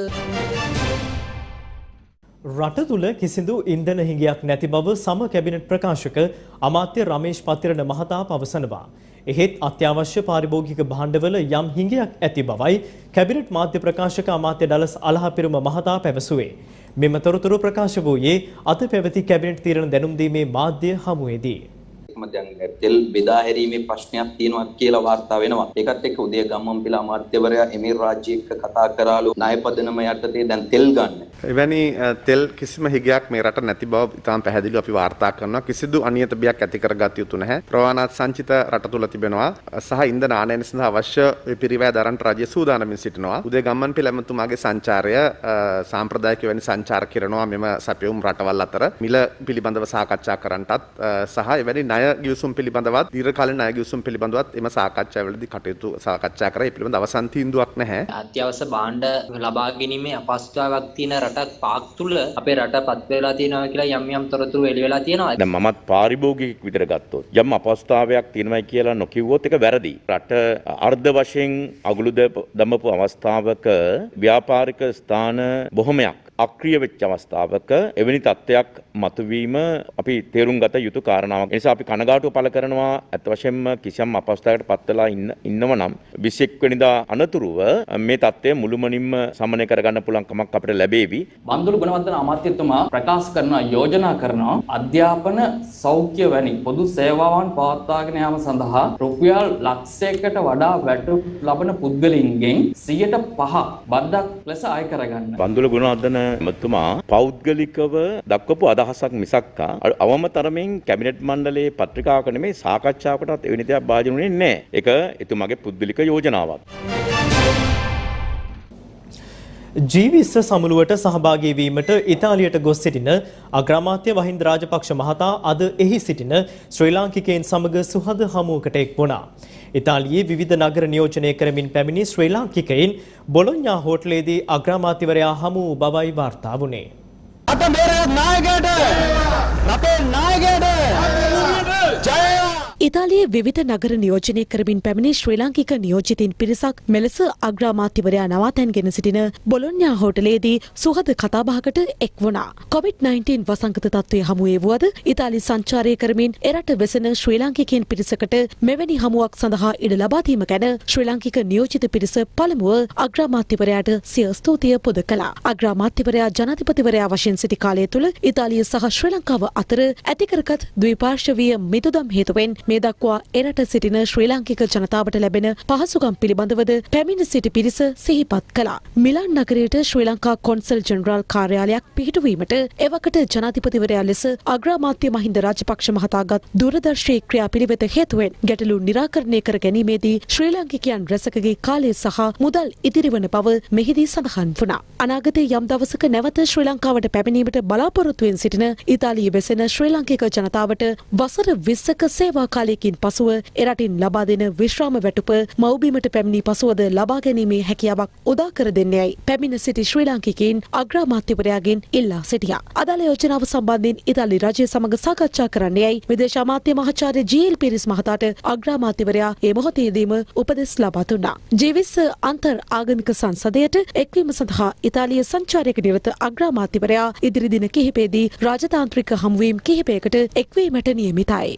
රට තුළ කිසිදු ඉන්ධන හිඟයක් නැති බව සම කැබිනට් ප්‍රකාශක අමාත්‍ය රමේෂ් පතිරණ මහතා පවසනවා. එහෙත් අත්‍යවශ්‍ය පාරිභෝගික භාණ්ඩවල යම් හිඟයක් ඇති බවයි කැබිනට් මාධ්‍ය ප්‍රකාශක අමාත්‍ය ඩලස් අලහපිරුම මහතා පැවසුවේ. මෙම තොරතුරු ප්‍රකාශ වූයේ අද පැවති කැබිනට් තීරණ දැනුම් දීමේ මාධ්‍ය හමුවේදී. දැන් තෙල් බෙදා හැරීමේ ප්‍රශ්නයක් තියෙනවා කියලා වාර්තා වෙනවා. ඒකත් එක්ක උදේ ගම්මන්පිල අමාත්‍යවරයා එමීර් රාජ්‍ය එක්ක කතා කරාලු ණයපදනම යටතේ දැන් තෙල් ගන්න. එවැනි තෙල් කිසිම හිගයක් මේ රට නැති බව ඉතාම පැහැදිලිව අපි වාර්තා කරනවා. කිසිදු අනියත බියක් ඇති කරගත යුතු නැහැ. ප්‍රවාහනාත් සංචිත රට තුල තිබෙනවා සහ ඉන්ධන ආනයන සඳහා අවශ්‍ය පිරිවැය දරන්න රජය සූදානම්ින් සිටිනවා. උදේ ගම්මන්පිල ඇමතුමාගේ සංචාරය සාම්ප්‍රදායික වෙන සංචාර කරනවා මෙම සැපයුම් රටවල් අතර මිල පිළිබඳව සාකච්ඡා කරන්නටත් සහ එවැනි ණය ගිවිසුම් පිළිබඳවත් දීර්ඝකාලීන ණය ගිවිසුම් පිළිබඳවත් එම සාකච්ඡාවලදී කටයුතු සාකච්ඡා කරා. ඒ පිළිබඳව අවසන් තීන්දුවක් නැහැ. අත්‍යවශ්‍ය භාණ්ඩ ලබා ගැනීමේ අපහසුතාවක් තියෙන රටක් පාක් තුල අපේ රට පත් වෙලා තියෙනවා කියලා යම් යම් තොරතුරු එළි වෙලා තියෙනවා. දැන් මමත් පාරිභෝගිකෙක් විදිහට ගත්තොත් යම් අපහසුතාවයක් තියෙනවයි කියලා නොකියුවොත් ඒක වැරදි. රට අර්ධ වශයෙන් අගුළු දමපු අවස්ථාවක ව්‍යාපාරික ස්ථාන බොහොමයක් අක්‍රිය වෙච්ච අවස්ථාවක එවැනි තත්ත්වයක් මතුවීම අපි තේරුම් ගත යුතු කාරණාවක්. ඒ නිසා අපි කනගාටුව පළ කරනවා අත් වශයෙන්ම කිසියම් අපහසුතාවයකට පත් වෙලා ඉන්න ඉන්නව නම් විසි එක් වෙනිදා අනතුරුව මේ තත්ත්වය මුළුමනින්ම සමනය කරගන්න පුළුවන් කමක් අපිට ලැබේවි. බන්දුල ගුණවර්ධන අමාත්‍යතුමා ප්‍රකාශ කරනවා යෝජනා කරනවා අධ්‍යාපන සෞඛ්‍ය වැනි පොදු සේවාවන් පවත්වාගෙන යාම සඳහා රුපියල් ලක්ෂයකට වඩා වැටුප් ලබන පුද්ගලයින්ගෙන් සියයට පහ බද්දක් ලෙස අය කරගන්න. බන්දුල ගුණවර්ධන මහත්මයා පෞද්ගලිකව දක්වපු අදහසක් මිසක් අවම තරමින් කැබිනට් මණ්ඩලයේ පත්‍රිකාවක නෙමෙයි සාකච්ඡාවකටත් එවැනි දෙයක් භාජනය වෙන්නේ නැහැ. ඒක එතුමාගේ පුද්ගලික යෝජනාවක්. ජී විස්ස සමුළුවට සහභාගී වීමට ඉතාලියට ගොස් සිටින අග්‍රාමාත්‍ය වහින්ද රාජපක්ෂ මහතා අද එහි සිටින ශ්‍රී ලාංකිකයන් සමග සුහද හමුවකට එක් වුණා. ඉතාලියේ විවිධ නගර නියෝජනය කරමින් පැමිණි ශ්‍රී ලාංකිකයන් බොලොඤ්ඤා හෝටලයේදී අග්‍රාමාත්‍යවරයා හමු වූ බවයි වාර්තා වුණේ. අත බේරේ නායකයට රටේ නායකයට ජය. ඉතාලියේ විවිධ නගර නියෝජනය කරමින් පැමිණි ශ්‍රී ලාංකික නියෝජිතින් පිරිසක් මෙලෙස අග්‍රාමාත්‍යවරයා නවාතැන්ගෙන සිටින බොලොඤ්ඤා හෝටලයේදී සුහද කතාබහකට එක් වුණා. කොවිඩ් නයින්ටීන් වසංගත තත්ත්වය හමුවේ වුවද ඉතාලි සංචාරය කරමින් එරට වෙසෙන ශ්‍රී ලාංකිකයන් පිරිසකට මෙවැනි හමුවක් සඳහා ඉඩ ලබා දීම ගැන ශ්‍රී ලාංකික නියෝජිත පිරිස පළමුව අග්‍රාමාත්‍යවරයාට සිය ස්තුතිය පුද කළා. අග්‍රාමාත්‍යවරයා ජනාධිපතිවරයා වශයෙන් සිටි කාලය තුළ ඉතාලිය සහ ශ්‍රී ලංකාව අතර ඇති කරගත් ද්විපාර්ශ්වීය මිතුදම් හේතුවෙන් මේ දක්වා එරට සිටින ශ්‍රී ලාංකික ජනතාවට ලැබෙන පහසුකම් පිළිබඳවද පැමිණ සිටි පිරිස සිහිපත් කළා. මිලාන් නගරයට ශ්‍රී ලංකා කොන්සල් ජෙනරාල් කාර්යාලයක් පිහිටුවීමට එවකට ජනාධිපතිවරයා ලෙස අග්‍රාමාත්‍ය මහින්ද රාජපක්ෂ මහතාගත් දූරදර්ශී ක්‍රියාපිළිවෙත හේතුවෙන් ගැටලු නිරාකරණය කර ගැනීමේදී ශ්‍රී ලාංකිකයන් රැසකගේ කාලය සහ මුදල් ඉදිරිවන බව මෙහිදී සඳහන් වුණා. අනාගතයේ යම් දවසක නැවත ශ්‍රී ලංකාවට පැමිණීමට බලාපොරොත්තුවෙන් සිටින ඉතාලියේ වෙසෙන ශ්‍රී ලාංකික ජනතාවට වසර විස්සක සේවා කාලයකින් පසුව එරටින් ලබා දෙන විශ්‍රාම වැටුප මව්බිමට පැමිණි පසුවද ලබා ගැනීමේ හැකියාවක් උදා කර දෙන්නේයි පැමිණ සිටි ශ්‍රී ලාංකිකයින් අග්‍රාමාත්‍යවරයාගෙන් ඉල්ලා සිටියා. අදාළ යෝජනාව සම්බන්ධයෙන් ඉතාලි රජය සමග සාකච්ඡා කරන්නේයි විදේශ අමාත්‍ය මහාචාර්ය ජී.එල්. පීරිස් මහතාට අග්‍රාමාත්‍යවරයා ඒ මොහොතේදීම උපදෙස් ලබා දුන්නා. ජී විස්ස අන්තර් ආගමික සංසදයට එක්වීම සඳහා ඉතාලිය සංචාරයක නිරත අග්‍රාමාත්‍යවරයා ඉදිරි දින කිහිපයේදී රාජතාන්ත්‍රික හමුවීම් කිහිපයකට එක්වීමට නියමිතයි.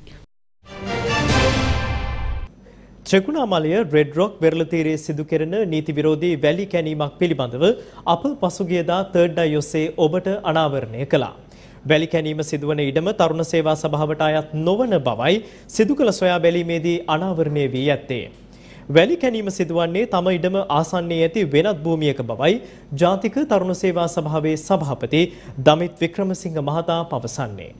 ත්‍රිකුණාමලය රෙඩ් රොක් වෙරළතීරයේ සිදු කෙරෙන නීති විරෝධී වැලි කැණීමක් පිළිබඳව අප පසුගියදා තර්ඩ් ඩයි ඔස්සේ ඔබට අනාවරණය කළා. වැලි කැණීම සිදුවන ඉඩම තරුණ සේවා සභාවට අයත් නොවන බවයි සිදු කළ සොයා බැලීමේදී අනාවරණය වී ඇත්තේ. වැලි කැණීම සිදුවන්නේ තම ඉඩම ආසන්නයේ ඇති වෙනත් භූමියක බවයි ජාතික තරුණ සේවා සභාවේ සභාපති දමිත් වික්‍රමසිංහ මහතා පවසන්නේ.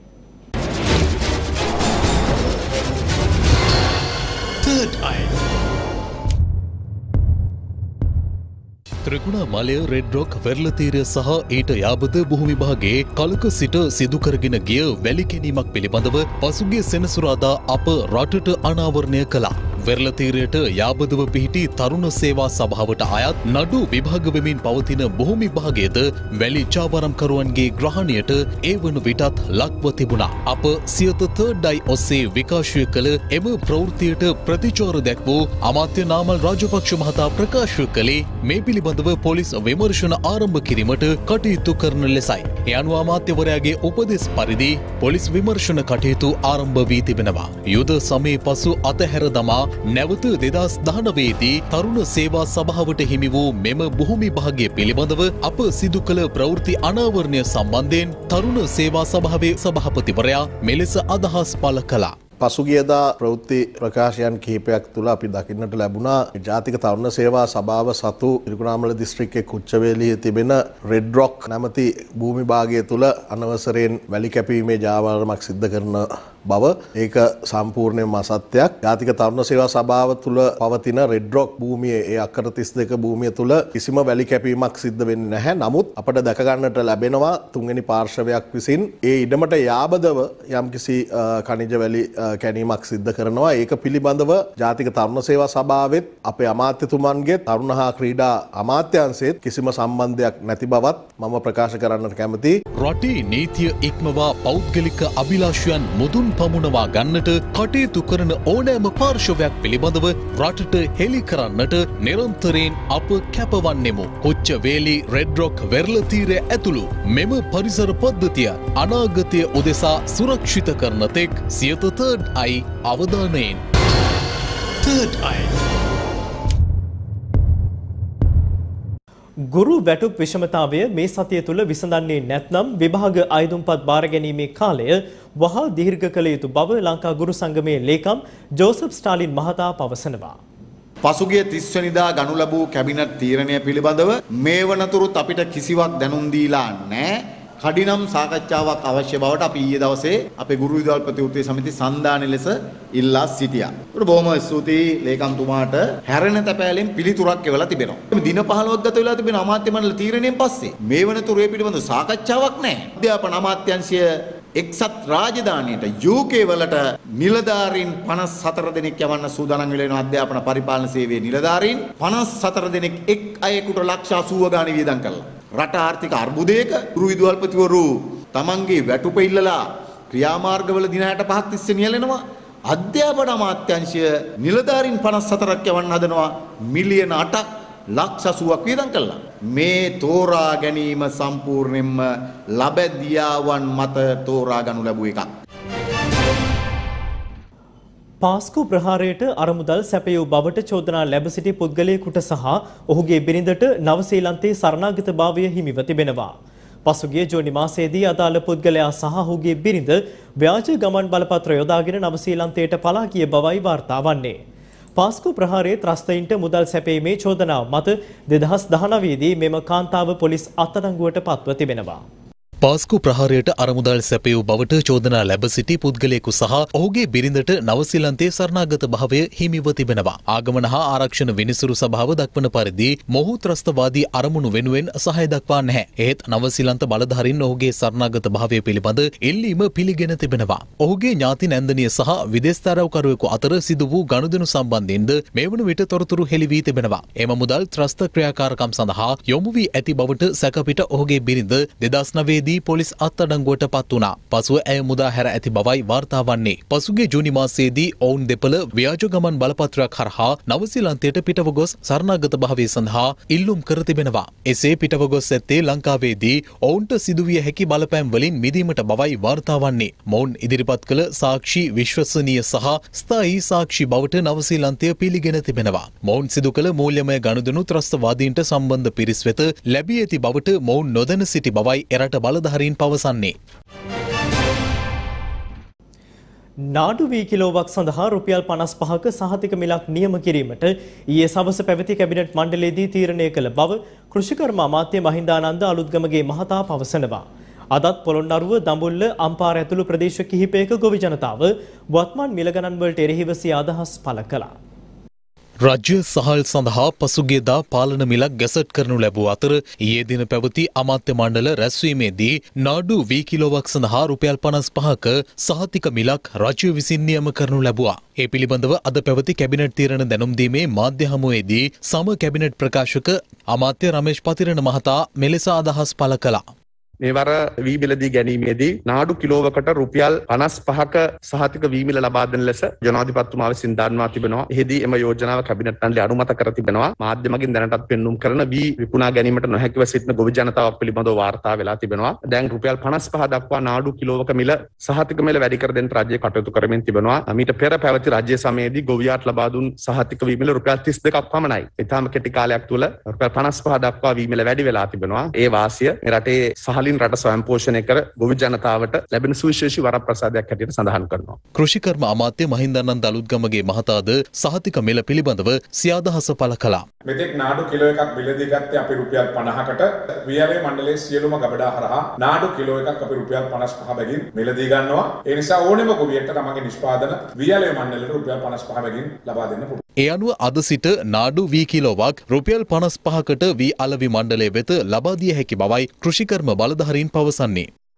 ත්‍රිකුණාමලය රෙඩ් රොක් වෙරළතීරය සහ ඊට යාබද භූමි භාගයේ කලක සිට සිදු කරගෙන ගිය වැලි කැණීමක් පිළිබඳව පසුගිය සෙනසුරාදා අප රටට අනාවරණය කළා. වෙරළතීරයට යාබදව පිහිටි තරුණ සේවා සභාවට අයත් නඩු විභාග වෙමින් පවතින භූමි භාගයද වැලි චාවරම්කරුවන්ගේ ග්‍රහණයට ඒ වන විටත් ලක්ව තිබුණා. අප සියත තර්ඩ් ඩයි ඔස්සේ විකාශය කළ එම ප්‍රවෘත්තියට ප්‍රතිචාර දැක්වූ අමාත්‍ය නාමල් රාජපක්ෂ මහතා ප්‍රකාශ කළේ මේ පිළිබඳව පොලිස් විමර්ශන ආරම්භ කිරීමට කටයුතු කරන ලෙසයි. ඒ අනුව අමාත්‍යවරයාගේ උපදෙස් පරිදි පොලිස් විමර්ශන කටයුතු ආරම්භ වී තිබෙනවා. යුද සමයේ පසු අතහැර දමා නැවත දෙදහස් දහනවයේ දී තරුණ සේවා සභාවට හිමි වූ මෙම භූමි භාගය පිළිබඳව අප සිදු කළ ප්‍රවෘත්ති අනාවරණය සම්බන්ධයෙන් තරුණ සේවා සභාවේ සභාපතිවරයා මෙලෙස අදහස් පළ කළා. පසුගියදා ප්‍රවෘත්ති ප්‍රකාශයන් කිහිපයක් තුළ අපි දකින්නට ලැබුණා ජාතික තරුණ සේවා සභාව සතු ත්‍රිකුණාමල දිස්ත්‍රික්කයේ කුච්චවේලියේ තිබෙන රෙඩ් රොක් නැමැති භූමි භාගය තුළ අනවසරයෙන් වැලි කැපීමේ ජාවාරමක් සිද්ධ කරන බව ඒක සම්පූර්ණයෙන්ම අසත්‍යයක්. ජාතික තරුණ සේවා සභාව තුළ පවතින රෙඩ් රොක් භූමියේ ඒ අක්කර තිස් දෙක භූමිය තුළ කිසිම වැලි කැපීමක් සිද්ධ වෙන්නේ නැහැ. නමුත් අපට දැක ගන්නට ලැබෙනවා තුන්වෙනි පාර්ශවයක් විසින් ඒ ඉඩමට යාබදව යම්කිසි ඛනිජ වැලි කැණීමක් සිද්ධ කරනවා. ඒක පිළිබඳව ජාතික තරුණ සේවා සභාවෙත් අපේ අමාත්‍යතුමන්ගේ තරුණ හා ක්‍රීඩා අමාත්‍යාංශයේත් කිසිම සම්බන්ධයක් නැති බවත් මම ප්‍රකාශ කරන්නට කැමතියි. රටේ නීතිය ඉක්මවා පෞද්ගලික අභිලාෂයන් මුදුන් මුවන් පමුණවා ගන්නට කටයුතු කරන ඕනෑම පාර්ශවයක් පිළිබඳව රටට හෙළි කරන්නට නිරන්තරයෙන් අප කැපවන්නෙමු. කොච්චවේලි රෙඩ් රොක් වෙරළතීරය ඇතුළු මෙම පරිසර පද්ධතිය අනාගතය උදෙසා සුරක්ෂිත කරන තෙක් සියත තර්ඩ් අයි අවධානයෙන්. තර්ඩ් අයි ගුරු වැටුප් විෂමතාවය මේ සතිය තුළ විසඳන්නේ නැත්නම් විභාග අයදුම්පත් බාර ගැනීමේ කාලය වහා දීර්ඝ කළ යුතු බව ලංකා ගුරු සංගමේ ලේකම් ජෝසප් ස්ටාලින් මහතා පවසනවා. පසුගිය තිස් වෙනිදා ගනු ලැබූ කැබිනට් තීරණය පිළිබඳව මේ වනතුරුත් අපිට කිසිවක් දැනුම් දීලා නැහැ. කඩිනම් සාකච්ඡාවක් අවශ්‍ය බවට අපි ඊයේ දවසේ අපේ ගුරු විදුහල්පති වෘත්තීය සමිති සන්ධානය ලෙස ඉල්ලා සිටියා. ඒක බොහොම ස්තුතියි ලේකම්තුමාට හැරෙන තැපෑලෙන් පිළිතුරක් එවලා තිබෙනවා. දින පහළොවක් ගත වෙලා තිබෙන අමාත්‍ය මණ්ඩල තීරණයෙන් පස්සේ මේ වනතුරු ඒ පිළිබඳව සාකච්ඡාවක් නැහැ. අධ්‍යාපන අමාත්‍යාංශය එක්සත් රාජධානියට යූ කේ වලට නිලධාරීන් පනස් හතර දෙනෙක් යවන්න සූදානම් වෙලා ඉන අධ්‍යාපන පරිපාලන සේවයේ නිලධාරීන් පනස් හතර දෙනෙක් එක් අයෙකුට ලක්ෂ අසූව ගාණක් වියදම් කළා. රට ආර්ථික අර්බුදයක ගුරු විදුහල්පතිවරු තමන්ගේ වැටුප ඉල්ලලා ක්‍රියාමාර්ගවල දින හැට පහක් තිස්සේ නියැලෙනවා. අධ්‍යාපන අමාත්‍යාංශය නිලධාරීන් පනස් හතරක් යවන්න හදනවා මිලියන අටක් ලක්ෂ අසූවක් වියදම් කළා. මේ තෝරා ගැනීම සම්පූර්ණයෙන්ම ලබැදියාවන් මත තෝරා ගනු ලැබුව එකක්. පාස්කු ප්‍රහාරයට අරමුදල් සැපයූ බවට චෝදනා ලැබ සිටි පුද්ගලයෙකුට සහ ඔහුගේ බිරිඳට නවසීලන්තයේ සරණාගතභාවය හිමිව තිබෙනවා. පසුගිය ජූනි මාසයේදී අදාළ පුද්ගලයා සහ ඔහුගේ බිරිඳ ව්‍යාජ ගමන් බලපත්‍ර යොදාගෙන නවසීලන්තයට පලා ගිය බවයි වාර්තා වන්නේ. පාස්කු ප්‍රහාරයේ ත්‍රස්තයින්ට මුදල් සැපීමේ චෝදනාව මත දෙදහස් දහනවය දී මෙම කාන්තාව පොලිස් අත්අඩංගුවට පත්ව තිබෙනවා. පාස්කු ප්‍රහාරයට අරමුදල් සැපයූ බවට චෝදනා ලැබ සිටි පුද්ගලයෙකු සහ ඔහුගේ බිරිඳට නවසීලන්තයේ සරණාගත භාවය හිමිව තිබෙනවා. ආගමන හා ආරක්ෂණ විනිසුරු සභාව දක්වන පරිදි මොහු ත්‍රස්තවාදී අරමුණු වෙනුවෙන් සහාය දක්වා නැහැ. එහෙත් නවසීලන්ත බලධාරීන් ඔහුගේ සරණාගත භාවය පිළිබඳ ඉල්ලීම පිළිගෙන තිබෙනවා. ඔහුගේ ඥාති නැන්දනිය සහ විදේශ තරවකරුවෙකු අතර සිදු වූ ගනුදෙනු සම්බන්ධයෙන්ද මේ වන විට තොරතුරු හෙළි වී තිබෙනවා. එම මුදල් ත්‍රස්ත ක්‍රියාකාරකම් සඳහා යොමු වී ඇති බවට සැකපිට ඔහුගේ බිරිඳ දෙදහස් නවය දී පොලිස් අත්අඩංගුවට පත් වුණා. පසුව ඇය මුදා හැර ඇති බවයි වාර්තා වන්නේ. පසුගිය ජූනි මාසයේදී ඔවුන් දෙපළ ව්‍යාජ ගමන් බලපත්‍රයක් හරහා නවසීලන්තයට පිටව ගොස් සරණාගත භාවය සඳහා ඉල්ලුම් කර තිබෙනවා. එසේ පිටව ගොස් ඇත්තේ ලංකාවේදී ඔවුන්ට සිදුවිය හැකි බලපෑම් වලින් මිදීමට බවයි වාර්තා වන්නේ. මොවුන් ඉදිරිපත් කළ සාක්ෂි විශ්වසනීය සහ ස්ථායී සාක්ෂි බවට නවසීලන්තය පිළිගෙන තිබෙනවා. මොවුන් සිදු කළ මූල්‍යමය ගනුදෙනු ත්‍රස්තවාදීන්ට සම්බන්ධ පිරිස් වෙත ලැබී ඇති බවට මොවුන් නොදැන සිටි බවයි එරට බලධාරීන් පවසන්නේ. නාඩු වී කිලෝවක් සඳහා රුපියල් පනස් පහක සහතික මිලක් නියම කිරීමට ඊයේ සවස පැවති කැබිනට් මණ්ඩලයේදී තීරණය කළ බව කෘෂිකර්ම අමාත්‍ය මහින්දානන්ද අලුත්ගමගේ මහතා පවසනවා. අදත් පොළොන්නරුව දඹුල්ල අම්පාර ඇතුළු ප්‍රදේශ කිහිපයක ගොවි ජනතාව වත්මන් මිල ගණන් වලට එරෙහිව සිය අදහස් පළ කළා. රජ්‍ය සහල් සඳහා පසුගියදා පාලන මිලක් ගැසට් කරනු ලැබූ අතර ඊයේ දින පැවති අමාත්‍ය මණ්ඩල රැස්වීමේදී නාඩු වී කිලෝවක් සඳහා රුපියල් පනස් පහක සහතික මිලක් රජය විසින් නියම කරනු ලැබුවා. ඒ පිළිබඳව අද පැවති කැබිනට් තීරණ දැනුම් දීමේ මාධ්‍ය හමුවේදී සම කැබිනට් ප්‍රකාශක අමාත්‍ය රමේෂ් පතිරණ මහතා මෙලෙස අදහස් පළ කළා. මේ වර වී මිලදී ගැනීමේදී නාඩු කිලෝවකට රුපියල් පනස් පහක සහතික වී මිල ලබා දෙන ලෙස ජනාධිපතිතුමා විසින් දන්වා තිබෙනවා. එහිදී එම යෝජනාව කැබිනට් මණ්ඩලය අනුමත කර තිබෙනවා. මාධ්‍ය මගින් දැනටත් පෙන්눔 කරන වී විකුණා ගැනීමට නොහැකිව සිටින ගොවි ජනතාවක් පිළිබඳව වාර්තා වෙලා තිබෙනවා. දැන් රුපියල් පනස් පහ දක්වා නාඩු කිලෝවක මිල සහතික මිල වැඩි කර දෙන්න රජය කටයුතු කරමින් තිබෙනවා. මීට පෙර පැවති රජ්‍ය සමයේදී ගොවියාට ලබා දුන් සහතික වී මිල රුපියල් තිස් දෙකක් පමණයි. ඊටම කෙටි කාලයක් තුළ රුපියල් පනස් පහ දක්වා වී මිල වැඩි වෙලා තිබෙනවා. ඒ වාසිය මේ රටේ සහලින් රට ස්වයං පෝෂණය කර ගොවි ජනතාවට ලැබෙන සුවිශේෂී වරප්‍රසාදයක් හැටියට සඳහන් කරනවා. කෘෂිකර්ම අමාත්‍ය මහින්දානන්ද අලුත්ගමගේ මහතාද සහතික මිල පිළිබඳව සිය අදහස පළ කළා. මෙතෙක් නාඩු කිලෝ එකක් මිලදී ගත්තේ අපි රුපියල් පනහකට. වියලේ මණ්ඩලයේ සියලුම ගබඩා හරහා නාඩු කිලෝ එකක් අපි රුපියල් පනස් පහ බැගින් මිලදී ගන්නවා. ඒ නිසා ඕනෙම ගොවියෙක්ට තමන්ගේ නිෂ්පාදන වියලේ මණ්ඩලයට රුපියල් පනස් පහ බැගින් ලබා දෙන්න පුළුවන්. ඒ අනුව අද සිට නාඩු වී කිලෝවක් රුපියල් පනස් පහකට වී අලවි මණ්ඩලය වෙත ලබා දිය හැකි බවයි කෘෂිකර්ම බලධාරීන් පවසන්නේ.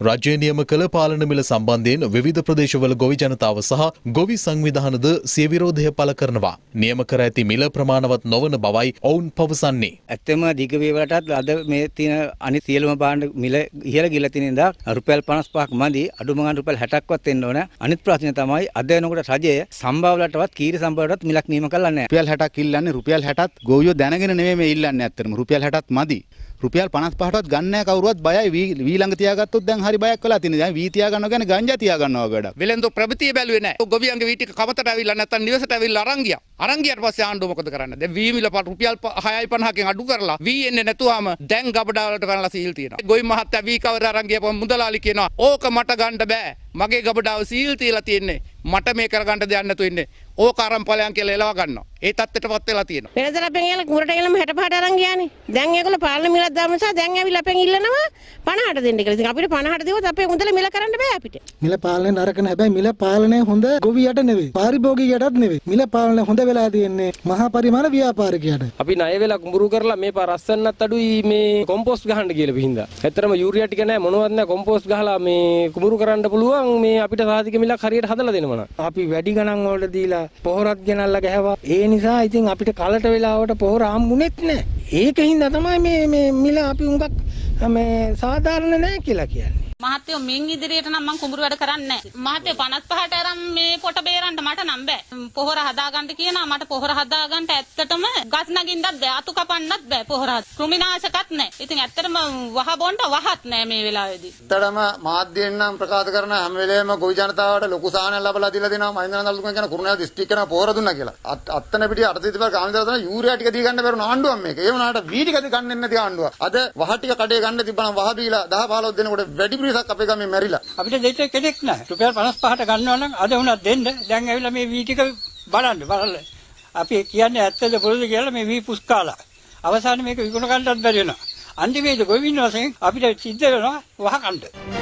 රජය නියම කළ පාලන මිල සම්බන්ධයෙන් විවිධ ප්‍රදේශවල ගොවි ජනතාව සහ ගොවි සංවිධානද සිය විරෝධය පළ කරනවා. නියම කර ඇති මිල ප්‍රමාණවත් නොවන බවයි ඔවුන් පවසන්නේ. ඇත්තම දිගවේවලටත් අද මේ තියෙන අනිත් සියලුම භාණ්ඩ මිල ඉහළ ගිහලා තියෙන ඉඳලා රුපියල් පනස් පහක් මදි අඩුම ගාන රුපියල් හැටක්වත් එන්න ඕන. අනිත් ප්‍රශ්නේ තමයි අද වෙනකොට රජය සම්භාවලටවත් කීරි සම්භාවලටවත් මිලක් නියම කරලා නැහැ. රුපියල් හැටක් ඉල්ලන්නේ රුපියල් හැටත් ගෝවියෝ දැනගෙන නෙමෙයි මේ ඉල්ලන්නේ ඇත්තටම රුපියල් හැටත් මදි. රුපියල් පනස් පහටවත් ගන්න නැහැ කවුරුවත් බයයි වී ළඟ තියාගත්තොත් දැන් හරි බයක් වෙලා තියෙනවා. දැන් වී තියා ගන්නවා කියන්නේ ගංජා තියා ගන්නවා වඩා. වෙලෙන්දෝ ප්‍රගතිය බැලුවේ නැහැ. ගොවියන්ගේ වී ටික කමතට ඇවිල්ලා නැත්තම් නිවසට ඇවිල්ලා අරන් ගියා. අරන් ගියාට පස්සේ ආණ්ඩුව මොකද කරන්නේ? දැන් වී මිල රුපියල් හයයි පනහකින් අඩු කරලා වී එන්නේ නැතුවම දැන් ගබඩා වලට කරලා සීල් තියෙනවා. ගොවි මහත්තයා වී කවර අරන් ගියපුවම මුදලාලි කියනවා ඕක මට ගන්න බෑ. මගේ ගබඩාව සීල් තියලා තියෙන්නේ. මට මේ කරගන්න දෙයක් නැතුව ඉන්නේ. ඕක අරන් ඵලයන් කියලා එලව ගන්නවා. ඒ තත්ත්වයටපත් වෙලා තියෙනවා. වෙනදට අපෙන් එල කුරට එලම හැට පහට අරන් ගියානේ. දැන් ඒගොල්ලෝ පාලන මිලක් දාන නිසා දැන් ඇවිල්ලා අපෙන් ඉල්ලනවා පනහට දෙන්න කියලා. ඉතින් අපිට පනහට දෙවොත් අපේ මුදල මිල කරන්න බෑ අපිට. මිල පාලනේ නරකන හැබැයි මිල පාලනය හොඳ ගොවියට නෙවෙයි. පාරිභෝගිකයටත් නෙවෙයි. මිල පාලනය හොඳ වෙලා තියෙන්නේ මහා පරිමාණ ව්‍යාපාරිකයට. අපි ණය වෙලා කුඹුරු කරලා මේ පාර රස්සන්නත් අඩුයි මේ කොම්පෝස්ට් ගහන්න කියලා බින්දා. ඇත්තටම යූරියා ටික නැහැ මොනවත් නැහැ කොම්පෝස්ට් ගහලා මේ කුඹුරු කරන්න පුළුවන් මේ අපිට සාධික මිලක් හරියට හදලා දෙනවා නම්. අපි වැඩි ගණන් වලට දීලා පොහොරත් ගෙනල්ලා ගහවා. ඒ නිසා ඉතින් අපිට කලට වෙලාවට පොහොර හම්බුනේත් නැහැ. ඒකින්ද තමයි මේ මේ මිල අපි උඟක් මේ සාධාරණ නැහැ කියලා කියන්නේ. මහත්තයෝ මින් ඉදිරියට නම් මම කුඹුරු වැඩ කරන්නේ නැහැ. මහත්තයෝ පනස් පහට අරන් මේ පොට බේරන්න මට නම් බෑ. පොහොර හදාගන්න කියනවා මට පොහොර හදාගන්න ඇත්තටම ගස් නගින්නත් බෑ. අතු කපන්නත් බෑ පොහොර. කෘමිනාශකත් නැහැ. ඉතින් ඇත්තටම වහ බොන්න වහත් නැහැ මේ වෙලාවේදී. ඇත්තටම මාධ්‍යයෙන් නම් ප්‍රකාශ කරන හැම වෙලේම ගොවි ජනතාවට ලොකු සාහනයක් ලබලා දීලා දෙනවා. මහින්ද නන්දලතුමා කියන කුරුණෑගල දිස්ත්‍රික්කේ කරන පොහොර දුන්නා කියලා. අත්තන පිටිය අටසිතිපර ගාමිණී දාන යූරියා ටික දී ගන්න බැරුණ ආණ්ඩුවක් මේක. ඒ වුණාට වී ටික දී ගන්න නැති ආණ්ඩුව. අද වහ ටික කඩේ ගන්න තිබ්බනම් වහ බීලා දහ පහළොව දෙනකොට වැඩි පිරිසක් අපේ ගමේ මැරිලා. අපිට දෙන්න කෙනෙක් නැහැ. රුපියල් පනස් පහට ගන්නවා නම් අද වුණත් දෙන්න. දැන් ඇවිල්ලා මේ වී ටික බලන්න බලන්න. අපි කියන්නේ ඇත්තද පොළොද කියලා මේ වී පුස්කාලා. අවසානයේ මේක විකුණ ගන්නත් බැරි වෙනවා. අන්තිමේදී ගොවින් වශයෙන් අපිට සිද්ධ වෙනවා වහකණ්ඩ.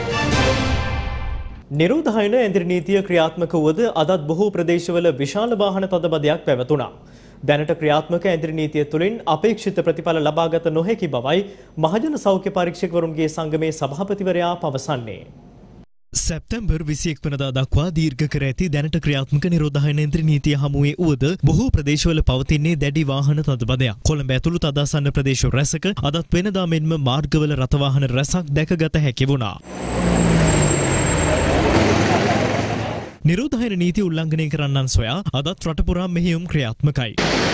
නිරෝධායන ඇඳිරි නීතිය ක්‍රියාත්මක වුවද අදත් බොහෝ ප්‍රදේශවල විශාල වාහන තදබදයක් පැවතුණා. දැනට ක්‍රියාත්මක ඇඳිරි නීතිය තුළින් අපේක්ෂිත ප්‍රතිඵල ලබාගත නොහැකි බවයි මහජන සෞඛ්‍ය පරීක්ෂකවරුන්ගේ සංගමේ සභාපතිවරයා පවසන්නේ. සැප්තැම්බර් විසිඑක වනදා දක්වා දීර්ඝ කර ඇති දැනට ක්‍රියාත්මක නිරෝධායන ඇඳිරි නීතිය හමුවේ වුවද බොහෝ ප්‍රදේශවල පවතින්නේ දැඩි වාහන තදබදයක්. කොළඹ ඇතුළු තදාසන්න ප්‍රදේශ රැසක අදත් වෙනදා මෙන්ම මාර්ගවල රථවාහන රැසක් දැකගත හැකි වුණා. නිරෝධායන නීති උල්ලංඝනය කරන්නන් සොයා අදත් රට පුරා මෙහෙයුම් ක්‍රියාත්මකයි.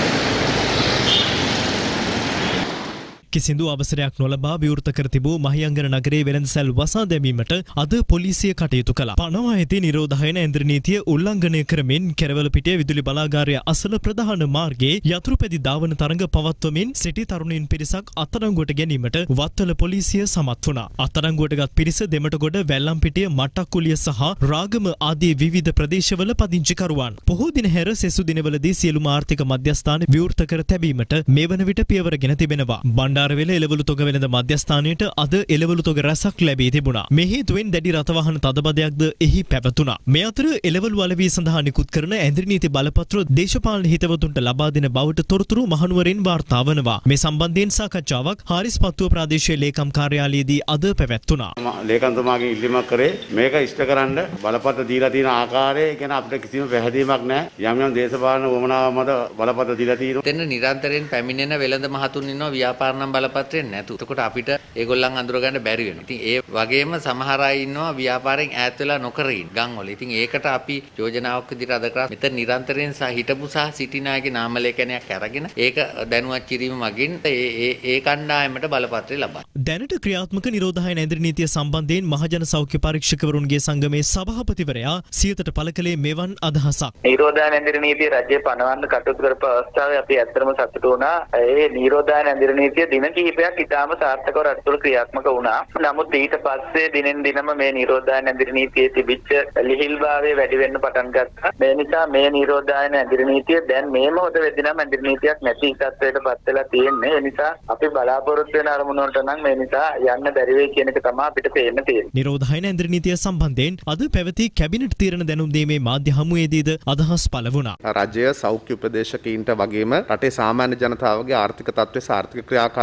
කිසිදු අවසරයක් නොලබා විවෘත කර තිබූ මහියංගන නගරයේ වෙළඳසැල් වසා දැමීමට අද පොලිසිය කටයුතු කළා. පනවා ඇති නිරෝධායන ඇඳිරි නීතිය උල්ලංඝනය කරමින් කෙරවලපිටිය විදුලි බලාගාරය අසල ප්‍රධාන මාර්ගයේ යතුරුපැදි ධාවන තරඟ පවත්වමින් සිටි තරුණීන් පිරිසක් අත්අඩංගුවට ගැනීමට වත්තල පොලිසිය සමත් වුණා. අත්අඩංගුවටගත් පිරිස දෙමටගොඩ වැල්ලම්පිටිය මට්ටක්කුලිය සහ රාගම ආදී විවිධ ප්‍රදේශවල පදිංචිකරුවන්. පොහෝ දින හැර සෙසු දිනවලදී සියලුම ආර්ථික මධ්‍යස්ථාන විවෘත කර තැබීමට මේ වන විට පියවරගෙන තිබෙනවා. බණ්ඩාරවෙල එළවලු තොග වෙළඳ මධ්‍යස්ථානයට අද එළවලු තොග රැසක් ලැබී තිබුණා. මේ හේතුවෙන් දැඩි රථවාහන තදබදයක්ද එහි පැවතුණා. මේ අතර එළවලු අලෙවි සඳහා නිකුත් කරන ඇඳිරි නීති බලපත්‍ර දේශපාලන හිතවතුන්ට ලබා දෙන බවට තොරතුරු මහනුවරින් වාර්තා වනවා. මේ සම්බන්ධයෙන් සාකච්ඡාවක් හාරිස්පත්තුව ප්‍රාදේශීය ලේකම් කාර්යාලයේදී අද පැවැත්වුණා. ලේකම්තුමාගෙන් ඉල්ලීමක් කරේ මේක ඉෂ්ට කරන්න බලපත්‍ර දීලා තියෙන ආකාරය ගැන අපිට කිසිම පැහැදීමක් නැහැ. යම් යම් දේශපාලන වමනාව මත බලපත්‍ර දීලා තියෙනවා. එතන නිරන්තරයෙන් පැමිණෙන වෙළඳ මහතුන් ඉන්නවා ව්‍යාපාර නම් බලපත්‍රයෙන් නැතු. එතකොට අපිට ඒගොල්ලන් අඳුර ගන්න බැරි වෙනවා. ඉතින් ඒ වගේම සමහර අය ඉන්නවා ව්‍යාපාරයෙන් ඈත් වෙලා නොකර ඉන්න ගම්වල. ඉතින් ඒකට අපි යෝජනාවක් විදිහට අද කරා මෙතන නිරන්තරයෙන් සහ හිටපු සහ සිටින අයගේ නාම ලේඛනයක් අරගෙන ඒක දැනුවත් කිරීම මගින් ඒ ඒ ඒ කණ්ඩායමට බලපත්‍රය ලබා. දැනට ක්‍රියාත්මක නිරෝධායන ඇඳිරි නීතිය සම්බන්ධයෙන් මහජන සෞඛ්‍ය පරීක්ෂකවරුන්ගේ සංගමේ සභාපතිවරයා සියයට පළ කළේ මෙවන් අදහසක්. නිරෝධායන ඇඳිරි නීතිය රජය පනවන්න කටයුතු කරපු අවස්ථාවේ අපි ඇත්තටම සතුටු වුණා. ඒ නිරෝධායන ඇඳිරි නීතිය දින කිහිපයක් ඉතාම සාර්ථකව රටතුල ක්‍රියාත්මක වුණා. නමුත් ඊට පස්සේ දිනෙන් දිනම මේ නිරෝධායන ඇඳිරි නීතියේ තිබිච්ච ලිහිල්භාවය වැඩි වෙන්න පටන් ගත්තා. මේ නිසා මේ නිරෝධායන ඇඳිරි නීතිය දැන් මේ මොහොත වෙද්දී නම් ඇඳිරි නීතියක් නැති තත්ත්වයකටපත් වෙලා තියෙන්නේ. ඒ නිසා අපි බලාපොරොත්තු වෙන අරමුණ වලට නම් මේ නිසා යන්න බැරි වෙයි කියන එක තමයි අපිට පේන්න තියෙන්නේ. නිරෝධායන ඇඳිරි නීතිය සම්බන්ධයෙන් අද පැවති කැබිනට් තීරණ දැනුම් දීමේ මාධ්‍ය හමුවේදීද අදහස් පළ වුණා. රජය සෞඛ්‍ය උපදේශකයින්ට වගේම රටේ සාමාන්‍ය ජනතාවගේ ආර්ථික තත්ත්වයේ ආර්ථික ක්‍රියාකාරී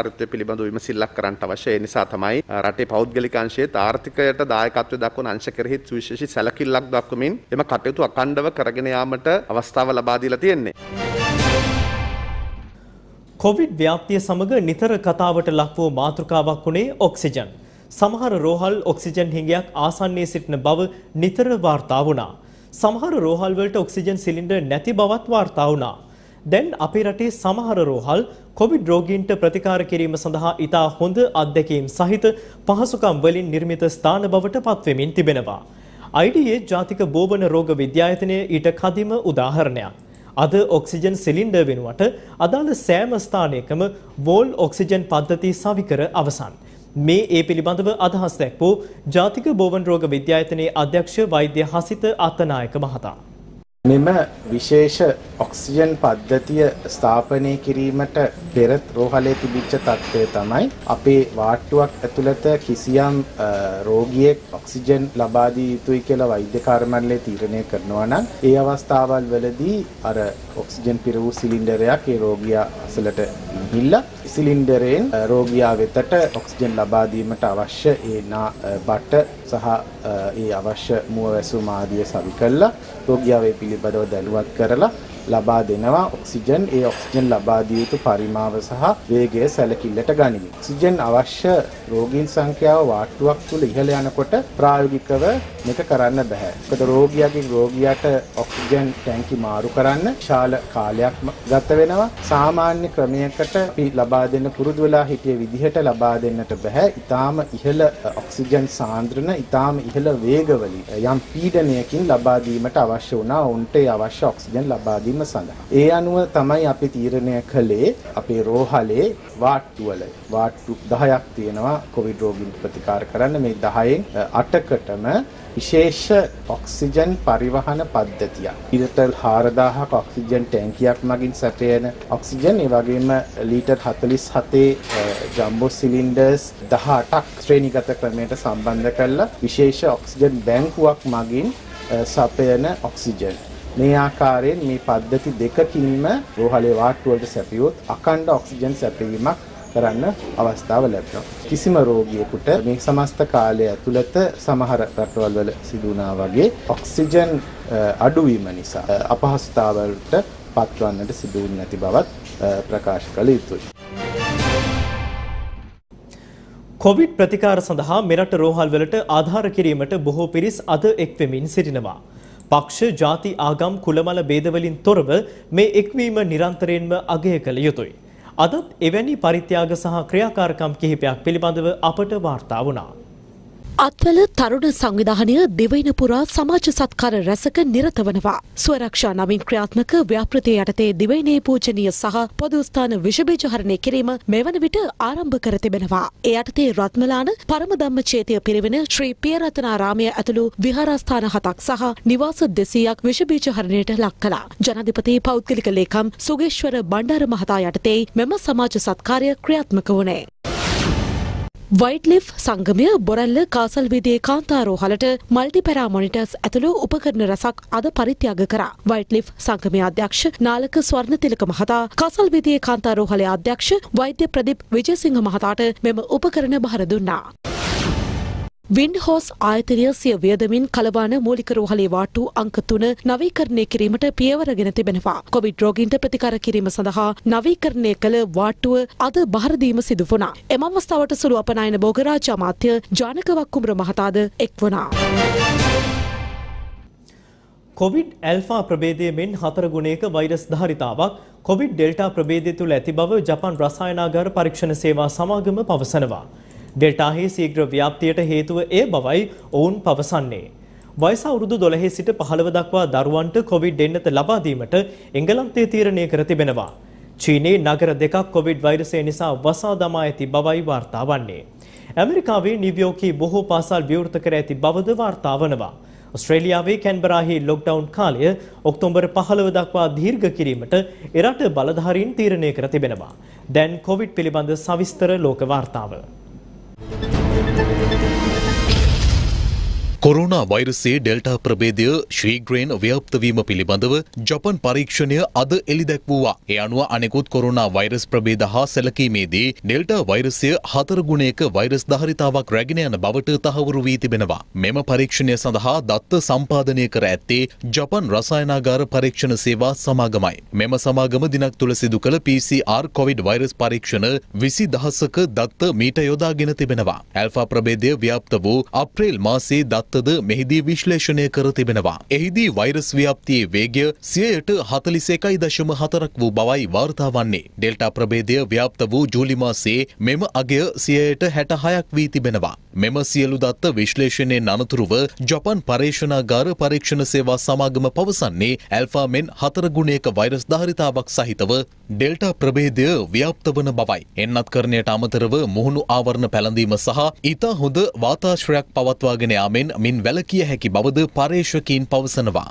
ක්‍රියාකාරීත්වය පිළිබඳව විමසිල්ලක් කරන්න අවශ්‍යයි. ඒ නිසා තමයි රටේ පෞද්ගලික අංශයේ ආර්ථිකයට දායකත්වය දක්වන අංශ කෙරෙහි සුවිශේෂී සැලකිල්ලක් දක්වමින් එම කටයුතු අඛණ්ඩව කරගෙන යාමට අවස්ථාව ලබා දීලා තියෙන්නේ. කොවිඩ් ව්‍යාප්තිය සමග නිතර කතාවට ලක් වූ මාතෘකාවක් වුණේ ඔක්සිජන්. සමහර රෝහල් ඔක්සිජන් හිඟයක් ආසන්නයේ සිටින බව නිතර වාර්තා වුණා. සමහර රෝහල් වලට ඔක්සිජන් සිලින්ඩර් නැති බවත් වාර්තා වුණා. දැන් අපේ රටේ සමහර රෝහල් කොවිඩ් රෝගීන්ට ප්‍රතිකාර කිරීම සඳහා ඉතා හොඳ අත්දැකීම් සහිත පහසුකම් වලින් නිර්මිත ස්ථාන බවට පත්වෙමින් තිබෙනවා. ආයි ඩී ඒ ජාතික බෝවන රෝග විද්‍යායතනය ඊට කදිම උදාහරණයක්. අද ඔක්සිජන් සිලින්ඩර් වෙනුවට අදාළ සෑම ස්ථානයකම වෝල් ඔක්සිජන් පද්ධති සවිකර අවසන්. මේ ඒ පිළිබඳව අදහස් දැක්වූ ජාතික බෝවන රෝග විද්‍යායතනයේ අධ්‍යක්ෂ වෛද්‍ය හසිත අත්තනායක මහතා. මෙම විශේෂ ඔක්සිජන් පද්ධතිය ස්ථාපනය කිරීමට පෙර රෝහලේ තිබිච්ච තත්ත්වය තමයි අපේ වාට්ටුවක් ඇතුළත කිසියම් රෝගියෙක් ඔක්සිජන් ලබා දිය යුතුයි කියලා වෛද්‍ය කාර්යාලය තීරණය කරනවා නම් ඒ අවස්ථාවල් වලදී අර ඔක්සිජන් පිර වූ සිලින්ඩරයක් ඒ රෝගියා අසලට ගිහිල්ලා සිලින්ඩරයෙන් රෝගියා වෙතට ඔක්සිජන් ලබා දීමට අවශ්‍ය ඒ බට සහ ඒ අවශ්‍ය මුව වැසුම් ආදිය සවි කළා රෝගියා වේ පිළිබඳව දැනුවත් කරලා ලබා දෙනවා ඔක්සිජන් ඒ ඔක්සිජන් ලබා දිය යුතු පරිමාව සහ වේගය සැලකිල්ලට ගනිමින් ඔක්සිජන් අවශ්‍ය රෝගීන් සංඛ්‍යාව වාට්ටුවක් තුල ඉහළ යනකොට ප්‍රායෝගිකව මේක කරන්න බෑ. මොකද රෝගියාගේ රෝගියාට ඔක්සිජන් ටැංකි මාරු කරන්න විශාල කාලයක් ගත වෙනවා. සාමාන්‍ය ක්‍රමයකට අපි ලබා දෙන්න පුරුදු වෙලා හිටිය විදිහට ලබා දෙන්නට බෑ. ඊටාම ඉහළ ඔක්සිජන් සාන්ද්‍රණ ඊටාම ඉහළ වේගවලින් යම් පීඩනයකින් ලබා දීමට අවශ්‍ය වුණා. උන්ට ඒ අවශ්‍ය ඔක්සිජන් ලබා සඳහා. ඒ අනුව තමයි අපි තීරණය කළේ අපේ රෝහලේ වාට්ටු වල වාට්ටු දහයක් තියෙනවා කොවිඩ් රෝගීන් ප්‍රතිකාර කරන්න. මේ දහයෙන් අටකටම විශේෂ ඔක්සිජන් පරිවහන පද්ධතියක්. ලීටර් හාරදාහක ඔක්සිජන් ටැංකියක් මගින් සැපයන ඔක්සිජන් ඒ වගේම ලීටර් හතළිස් හතේ ජම්බෝ සිලින්ඩර්ස් දහඅටක් ශ්‍රේණිගත ක්‍රමයට සම්බන්ධ කරලා විශේෂ ඔක්සිජන් බැංකුවක් මගින් සපයන ඔක්සිජන්. මේ ආකාරයෙන් මේ පද්ධති දෙකකින්ම රෝහලේ වාට්ටු වලට සැපියොත් අඛණ්ඩ ඔක්සිජන් සැපයීමක් කරන්න අවස්ථාව ලැබෙනවා. කිසිම රෝගියෙකුට මේ සමස්ත කාලය ඇතුළත සමහර රටවල් වල සිදු වුණා වගේ ඔක්සිජන් අඩුවීම නිසා අපහසුතාවලට පත්වන්නට සිදු වෙන්නේ නැති බවත් ප්‍රකාශ කළ යුතුයි. කොවිඩ් ප්‍රතිකාර සඳහා මෙරට රෝහල් වලට ආධාර කිරීමට බොහෝ පිරිස් අද එක්වෙමින් සිටිනවා. පක්ෂ ජාති ආගම් කුලමල ભેදවලින් තොරව මේ එක්වීම නිරන්තරයෙන්ම අගය කළ යුතුයි. අදත් එවැනි පරිත්‍යාග සහ ක්‍රියාකාරකම් කිහිපයක් පිළිබඳව අපට වාර්තා වුණා. අත්වල තරුණ සංවිධානය දිවයින පුරා සමාජ සත්කාර රැසක නිරත වනවා. ස්වරක්ෂා නමින් ක්‍රියාත්මක ව්‍යාපෘතිය යටතේ දිවයිනේ පූජනීය සහ පොදු ස්ථාන විෂබීජ හරණය කිරීම මෙවන විට ආරම්භ කර තිබෙනවා. ඒ යටතේ රත්මලාන පරම ධම්ම චේතිය පිරිවෙන ශ්‍රී පියරතනාරාමය ඇතුළු විහාරස්ථාන හතක් සහ නිවාස දෙසීයක් විෂබීජ හරණයට ලක් කළා. ජනාධිපති පෞද්ගලික ලේකම් සුගේශ්වර බණ්ඩාර මහතා යටතේ මෙම සමාජ සත්කාරය ක්‍රියාත්මක වුණේ. වයිට්ලිෆ් සංගමය බොරැල්ල කාසල් විදියේ කාන්තාරෝහලට මල්ටිපැරා මොනිටර්ස් ඇතුළු උපකරණ රැසක් අද පරිත්‍යාග කරා. වයිට්ලිෆ් සංගමයේ අධ්‍යක්ෂ නාලක ස්වර්ණතිලක මහතා කාසල් විදියේ කාන්තාරෝහලේ අධ්‍යක්ෂ වෛද්‍ය ප්‍රදීප් විජයසිංහ මහතාට මෙම උපකරණ බහර දුන්නා. වින්ඩ්හෝස් ආයතනය සිය වියදමින් කලවාන මූලික රෝහලේ වාට්ටු අංක තුන නවීකරණය කිරීමට පියවරගෙන තිබෙනවා. කොවිඩ් රෝගීන්ට ප්‍රතිකාර කිරීම සඳහා නවීකරණය කළ වාට්ටුව අද බහර දීම සිදු වුණා. එම අවස්ථාවට සුළු අපනයන බෝගරාජ අමාත්‍ය ජානක වක්කුමර මහතාද එක් වුණා. කොවිඩ් ඇල්ෆා ප්‍රභේදය මෙන් හතර ගුණයක වෛරස් ධාරිතාවක් කොවිඩ් ඩෙල්ටා ප්‍රභේදය තුළ ඇති බව ජපාන් රසායනාගාර පරීක්ෂණ සේවා සමාගම පවසනවා. ඩෙල්ටාහි සීග්‍ර ව්‍යාප්තියට හේතුව ඒ බවයි ඔවුන් පවසන්නේ. වයස අවුරුදු දොළහේ සිට පහළව දක්වා දරුවන්ට කොවිඩ් එන්නත ලබා දීමට එංගලන්තය තීරණය කර තිබෙනවා. චීනයේ නගර දෙකක් කොවිඩ් වෛරසය නිසා වසා දමා ඇති බවයි වාර්තා වන්නේ. ඇමරිකාවේ නිව්යෝර්කයේ බොහෝ පාසල් විවෘත කර ඇති බවද වාර්තා වනවා. ඔස්ට්‍රේලියාවේ කැන්බරාහි ලොක්ඩවුන් කාලය ඔක්තෝබර් පහළව දක්වා දීර්ඝ කිරීමට එරට බලධාරීන් තීරණය කර තිබෙනවා. දැන් කොවිඩ් පිළිබඳ සවිස්තර ලෝක වාර්තාව. කොරෝනා වෛරසයේ ඩෙල්ටා ප්‍රභේදය ශීඝ්‍රයෙන් ව්‍යාප්ත වීම පිළිබඳව ජපන් පරීක්ෂණය අද එළි දැක්වුවා. ඒ අනුව අනෙකුත් කොරෝනා වෛරස් ප්‍රභේද හා සැලකීමේදී ඩෙල්ටා වෛරසය හතර ගුණයක වෛරස් ධාරිතාවක් රැගෙන යන බවට තහවුරු වී තිබෙනවා. මෙම පරීක්ෂණය සඳහා දත්ත සම්පාදනය කර ඇත්තේ ජපන් රසායනාගාර පරීක්ෂණ සේවා සමාගමයි. මෙම සමාගම දිනක් තුළ සිදු කළ P C R covid virus පරීක්ෂණ විසි දහසක දත්ත මීට යොදාගෙන තිබෙනවා. ඇල්ෆා ප්‍රභේදය ව්‍යාප්ත වූ අප්‍රේල් මාසයේ දත්ත ද මෙහිදී විශ්ලේෂණය කර තිබෙනවා. එහිදී වෛරස් ව්‍යාප්තියේ වේගය සියයට හතළිස් එකයි දශම හතරක් වූ බවයි වාර්තා වන්නේ. ඩෙල්ටා ප්‍රභේදය ව්‍යාප්ත වූ ජූලි මාසයේ මෙම අගය සියයට හැට හයක් වී තිබෙනවා. මෙම සියලු දත්ත විශ්ලේෂණයෙන් අනතුරුව ජපන් පර්යේෂණාගාර පරීක්ෂණ සේවා සමාගම පවසන්නේ ඇල්ෆා මෙන් හතර ගුණයක වෛරස් ධාරිතාවක් සහිතව ඩෙල්ටා ප්‍රභේදය ව්‍යාප්ත වන බවයි. එන්නත්කරණයට අමතරව මුහුණු ආවරණ පැළඳීම සහ ඉතා හොඳ වාතාශ්‍රයක් පවත්වාගෙන යාමෙන් මින් වැළකිය හැකි බවද පර්යේෂකයින් පවසනවා.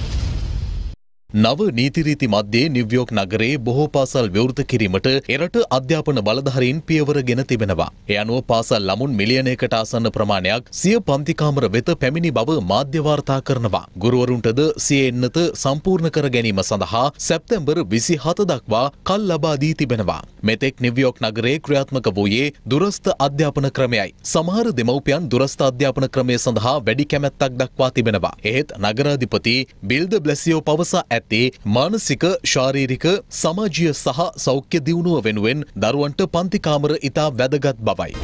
නව නීතිරීති මධ්‍යයේ නිව්යෝක් නගරයේ බොහෝ පාසල් විවෘත කිරීමට එරට අධ්‍යාපන බලධාරීන් පියවර ගෙන තිබෙනවා. ඒ අනුව පාසල් ළමුන් මිලියනයකට ආසන්න ප්‍රමාණයක් සිය පන්ති කාමර වෙත පැමිණි බව මාධ්‍ය වාර්තා කරනවා. ගුරුවරුන්ටද සිය එන්නත සම්පූර්ණ කර ගැනීම සඳහා සැප්තැම්බර් විසිහත දක්වා කල් ලබා දී තිබෙනවා. මෙතෙක් නිව්යෝක් නගරයේ ක්‍රියාත්මක වූයේ දුරස්ථ අධ්‍යාපන ක්‍රමයයි. සමහර දෙමව්පියන් දුරස්ථ අධ්‍යාපන ක්‍රමය සඳහා වැඩි කැමැත්තක් දක්වා තිබෙනවා. එහෙත් නගරාධිපති බිල් ද බ්ලැසියෝ පවසා ඇත්තේ මානසික, ශාරීරික, සමාජීය සහ සෞඛ්‍ය දියුණුව වෙනුවෙන් දරුවන්ට පන්ති කාමර ඉතා වැදගත් බවයි.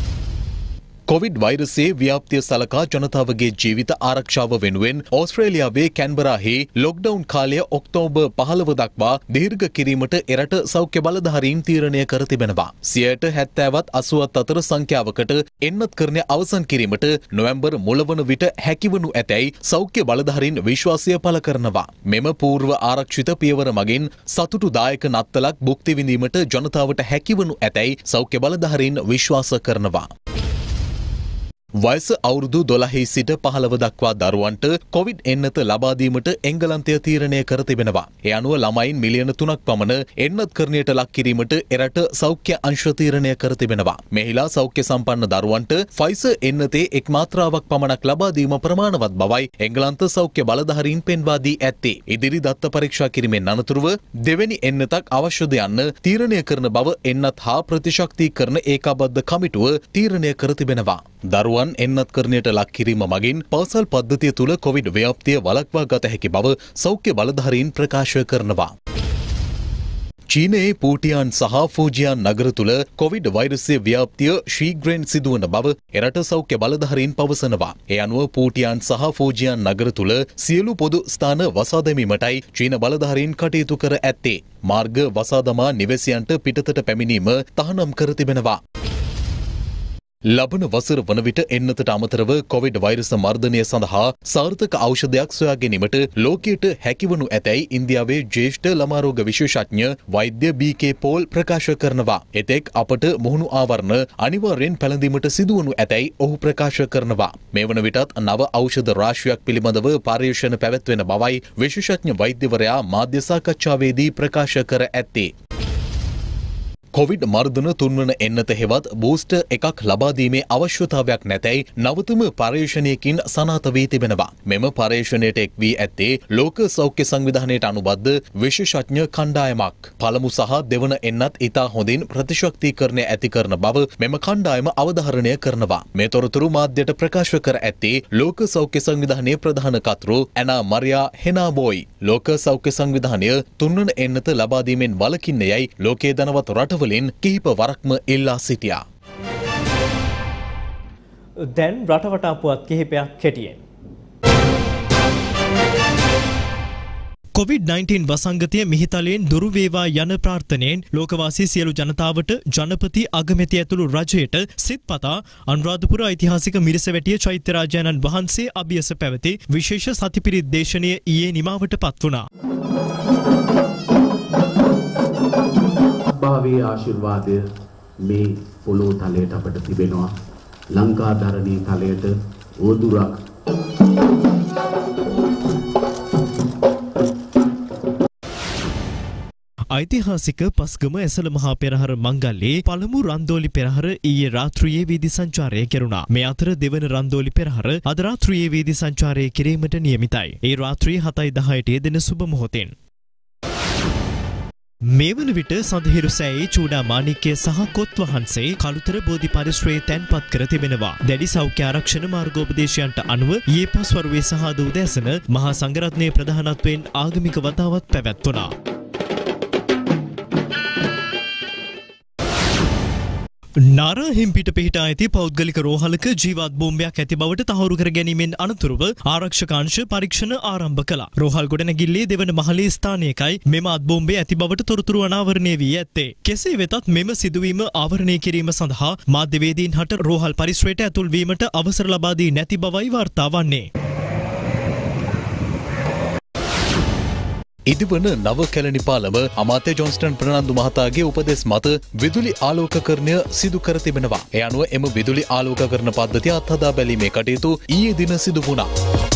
කොවිඩ් වෛරසයේ ව්‍යාප්තිය සලකා ජනතාවගේ ජීවිත ආරක්ෂාව වෙනුවෙන් ඕස්ට්‍රේලියාවේ කැන්බරාහි ලොක්ඩවුන් කාලය ඔක්තෝබර් පහළව දක්වා දීර්ඝ කිරීමට එරට සෞඛ්‍ය බලධාරීන් තීරණය කර තිබෙනවා. සියයට හැත්තෑවත් අසුවත් අතර සංඛ්‍යාවකට එන්නත්කරණය අවසන් කිරීමට නොවැම්බර් මුලවන විට හැකිවනු ඇතැයි සෞඛ්‍ය බලධාරීන් විශ්වාසය පළ කරනවා. මෙම පූර්ව ආරක්ෂිත පියවර මගින් සතුටුදායක නත්තලක් භුක්ති විඳීමට ජනතාවට හැකිවනු ඇතැයි සෞඛ්‍ය බලධාරීන් විශ්වාස කරනවා. වයස අවුරුදු දොළහේ සිට පහළව දක්වා දරුවන්ට කොවිඩ් එන්නත ලබා දීමට එංගලන්තය තීරණය කර තිබෙනවා. ඒ අනුව ළමයින් මිලියන තුනක් පමණ එන්නත්කරණයට ලක් කිරීමට එරට සෞඛ්‍ය අංශ තීරණය කර තිබෙනවා. මෙහිලා සෞඛ්‍ය සම්පන්න දරුවන්ට ෆයිසර් එන්නතේ එක් මාත්‍රාවක් පමණක් ලබා දීම ප්‍රමාණවත් බවයි එංගලන්ත සෞඛ්‍ය බලධාරීන් පෙන්වා දී ඇත්තේ. ඉදිරි දත්ත පරීක්ෂා කිරීමෙන් අනතුරුව දෙවැනි එන්නතක් අවශ්‍යද යන්න තීරණය කරන බව එන්නත් හා ප්‍රතිශක්තිකරණ ඒකාබද්ධ කමිටුව තීරණය කර තිබෙනවා. දරුවන් එන්නත්කරණයට ලක් කිරීම මගින් පාසල් පද්ධතිය තුළ කොවිඩ් ව්‍යාප්තිය වළක්වා ගත හැකි බව සෞඛ්‍ය බලධාරීන් ප්‍රකාශ කරනවා. චීනයේ පූටියාන් සහ ෆූජියාන් නගර තුළ කොවිඩ් වෛරසයේ ව්‍යාප්තිය ශීඝ්‍රයෙන් සිදුවන බව එරට සෞඛ්‍ය බලධාරීන් පවසනවා. ඒ අනුව පූටියාන් සහ ෆූජියාන් නගර තුළ සියලු පොදු ස්ථාන වසා දැමීමටයි චීන බලධාරීන් කටයුතු කර ඇත්තේ. මාර්ග වසා දමා නිවැසියන්ට පිටතට පැමිණීම තහනම් කර තිබෙනවා. ලබන වසර වන විට එන්නතට අමතරව කොවිඩ් වෛරස මර්ධනය සඳහා සාර්ථක ඖෂධයක් සොයා ගැනීමට ලෝකයට හැකිවනු ඇතැයි ඉන්දියාවේ ජ්‍යෙෂ්ඨ ළමාරෝග විශේෂඥ වෛද්‍ය බී කේ පෝල් ප්‍රකාශ කරනවා. එතෙක් අපට මුහුණු ආවරණ අනිවාර්යෙන් පැළඳීමට සිදුවනු ඇතැයි ඔහු ප්‍රකාශ කරනවා. මේ වන විටත් නව ඖෂධ රාශියක් පිළිබඳව පර්යේෂණ පැවැත්වෙන බවයි විශේෂඥ වෛද්‍යවරයා මාධ්‍ය සාකච්ඡාවේදී ප්‍රකාශ කර ඇත්තේ. කොවිඩ් මර්ධන තුන්වන එන්නත හෙවත් බූස්ටර් එකක් ලබා දීමේ අවශ්‍යතාවයක් නැතැයි නවතම පර්යේෂණයකින් සනාථ වී තිබෙනවා. මෙම පර්යේෂණයට එක් වී ඇත්තේ ලෝක සෞඛ්‍ය සංවිධානයට අනුබද්ධ විශේෂඥ කණ්ඩායමක්. පළමු සහ දෙවන එන්නත් ඉතා හොඳින් ප්‍රතිශක්තිකරණය ඇති කරන බව මෙම කණ්ඩායම අවධාරණය කරනවා. මේ තොරතුරු මාධ්‍යයට ප්‍රකාශ කර ඇත්තේ ලෝක සෞඛ්‍ය සංවිධානයේ ප්‍රධාන කතුරු ඇනා මරියා හෙනාබෝයි. ලෝක සෞඛ්‍ය සංවිධානය තුන්වන එන්නත ලබා දීමෙන් වළකින්න යයි ලෝකයේ ධනවත් රටවල වලින් කිහිප වරක්ම ඉල්ලා සිටියා. දැන් රටවටා පුවත් කිහිපයක් කෙටියෙන්. කොවිඩ් නයින්ටීන් වසංගතය මිහිතලයෙන් දුරු වේවා යන ප්‍රාර්ථනයෙන් ලෝකවාසී සියලු ජනතාවට ජනපති අගමැති ඇතුළු රජයට සිත් පතා අනුරාධපුර ඓතිහාසික මිරිසවැටිය චෛත්‍ය රාජානන් වහන්සේ අභියස පැවති විශේෂ සතිපිරිත් දේශනය ඊයේ නිමාවට පත් වුණා. භාවයේ ආශිර්වාදය මේ පොළොව තලයට අපට තිබෙනවා. ලංකා ධරණී තලයට ඕදුරක් ඓතිහාසික පස්ගම ඇසළ මහා පෙරහර මංගල්‍යයේ පළමු රන්දෝලි පෙරහර ඊයේ රාත්‍රියේ වීදි සංචාරය කෙරුණා. මේ අතර දෙවන රන්දෝලි පෙරහර අද රාත්‍රියේ වීදි සංචාරය කිරීමට නියමිතයි. ඒ රාත්‍රියේ හතයි දහයට යෙදෙන සුබ මොහොතෙන් මේ වන විට සඳහිරු සෑයේ චූඩා මාණික්‍ය සහ කොත් වහන්සේ කළුතර බෝධි පරිශ්‍රයේ තැන්පත් කර තිබෙනවා. දැඩි සෞඛ්‍ය ආරක්ෂණ මාර්ගෝපදේශයන්ට අනුව ඊයේ පස්වරුවේ සහ අද උදෑසන මහා සංඝරත්නයේ ප්‍රධානත්වයෙන් ආගමික වතාවත් පැවැත්වුණා. නාරා හිම්පිට පිහිටා ඇති පෞද්ගලික රෝහලක ජීවත් බෝම්බයක් ඇති බවට තහවුරු කර ගැනීමෙන් අනතුරුව ආරක්ෂක අංශ පරීක්ෂණ ආරම්භ කළා. රෝහල් ගොඩනැගිල්ලේ දෙවන මහලේ ස්ථානයකයි මෙම අත්බෝම්බය ඇති බවට තොරතුරු අනාවරණය වී ඇත්තේ. කෙසේ වෙතත් මෙම සිදුවීම ආවරණය කිරීම සඳහා මාධ්‍යවේදීන් හට රෝහල් පරිශ්‍රයට ඇතුල් වීමට අවසර ලබා දී නැති බවයි වාර්තා වන්නේ. ඉදිවන නව කැලණි පාලම අමාත්‍ය ජොන්ස්ටන් ප්‍රනාන්දු මහතාගේ උපදෙස් මත විදුලි ආලෝකකරණය සිදු කර තිබෙනවා. ඒ අනුව එම විදුලි ආලෝකකරණ පද්ධතිය අත්හදා බැලීමේ කටයුතු ඊයේ දින සිදු වුණා.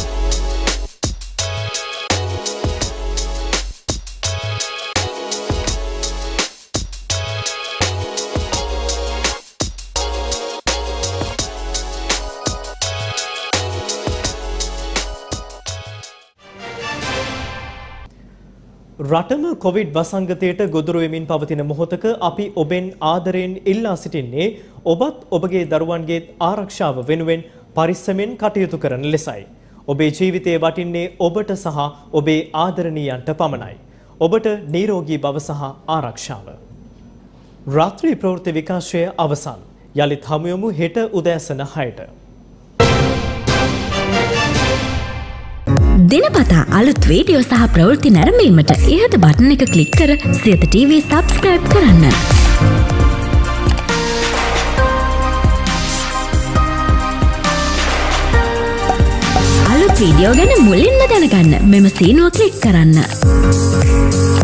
රටම කොවිඩ් වසංගතයට ගොදුරු වෙමින් පවතින මොහොතක අපි ඔබෙන් ආදරයෙන් ඉල්ලා සිටින්නේ ඔබත් ඔබගේ දරුවන්ගේ ආරක්ෂාව වෙනුවෙන් පරිස්සමෙන් කටයුතු කරන ලෙසයි. ඔබේ ජීවිතය වටින්නේ ඔබට සහ ඔබේ ආදරණීයන්ට පමණයි. ඔබට නිරෝගී බව සහ ආරක්ෂාව. රාත්‍රී ප්‍රවෘත්ති විකාශය අවසන්. යලිත් හමු යමු හෙට උදෑසන හයට. දිනපතා අලුත් වීඩියෝ සහ ප්‍රවෘත්ති නැරඹීමට ඉහත බටන් එක ක්ලික් කර සියත ටීවී සබ්ස්ක්‍රයිබ් කරන්න. අලුත් වීඩියෝ ගැන මුලින්ම දැනගන්න මෙම සීනුව ක්ලික් කරන්න.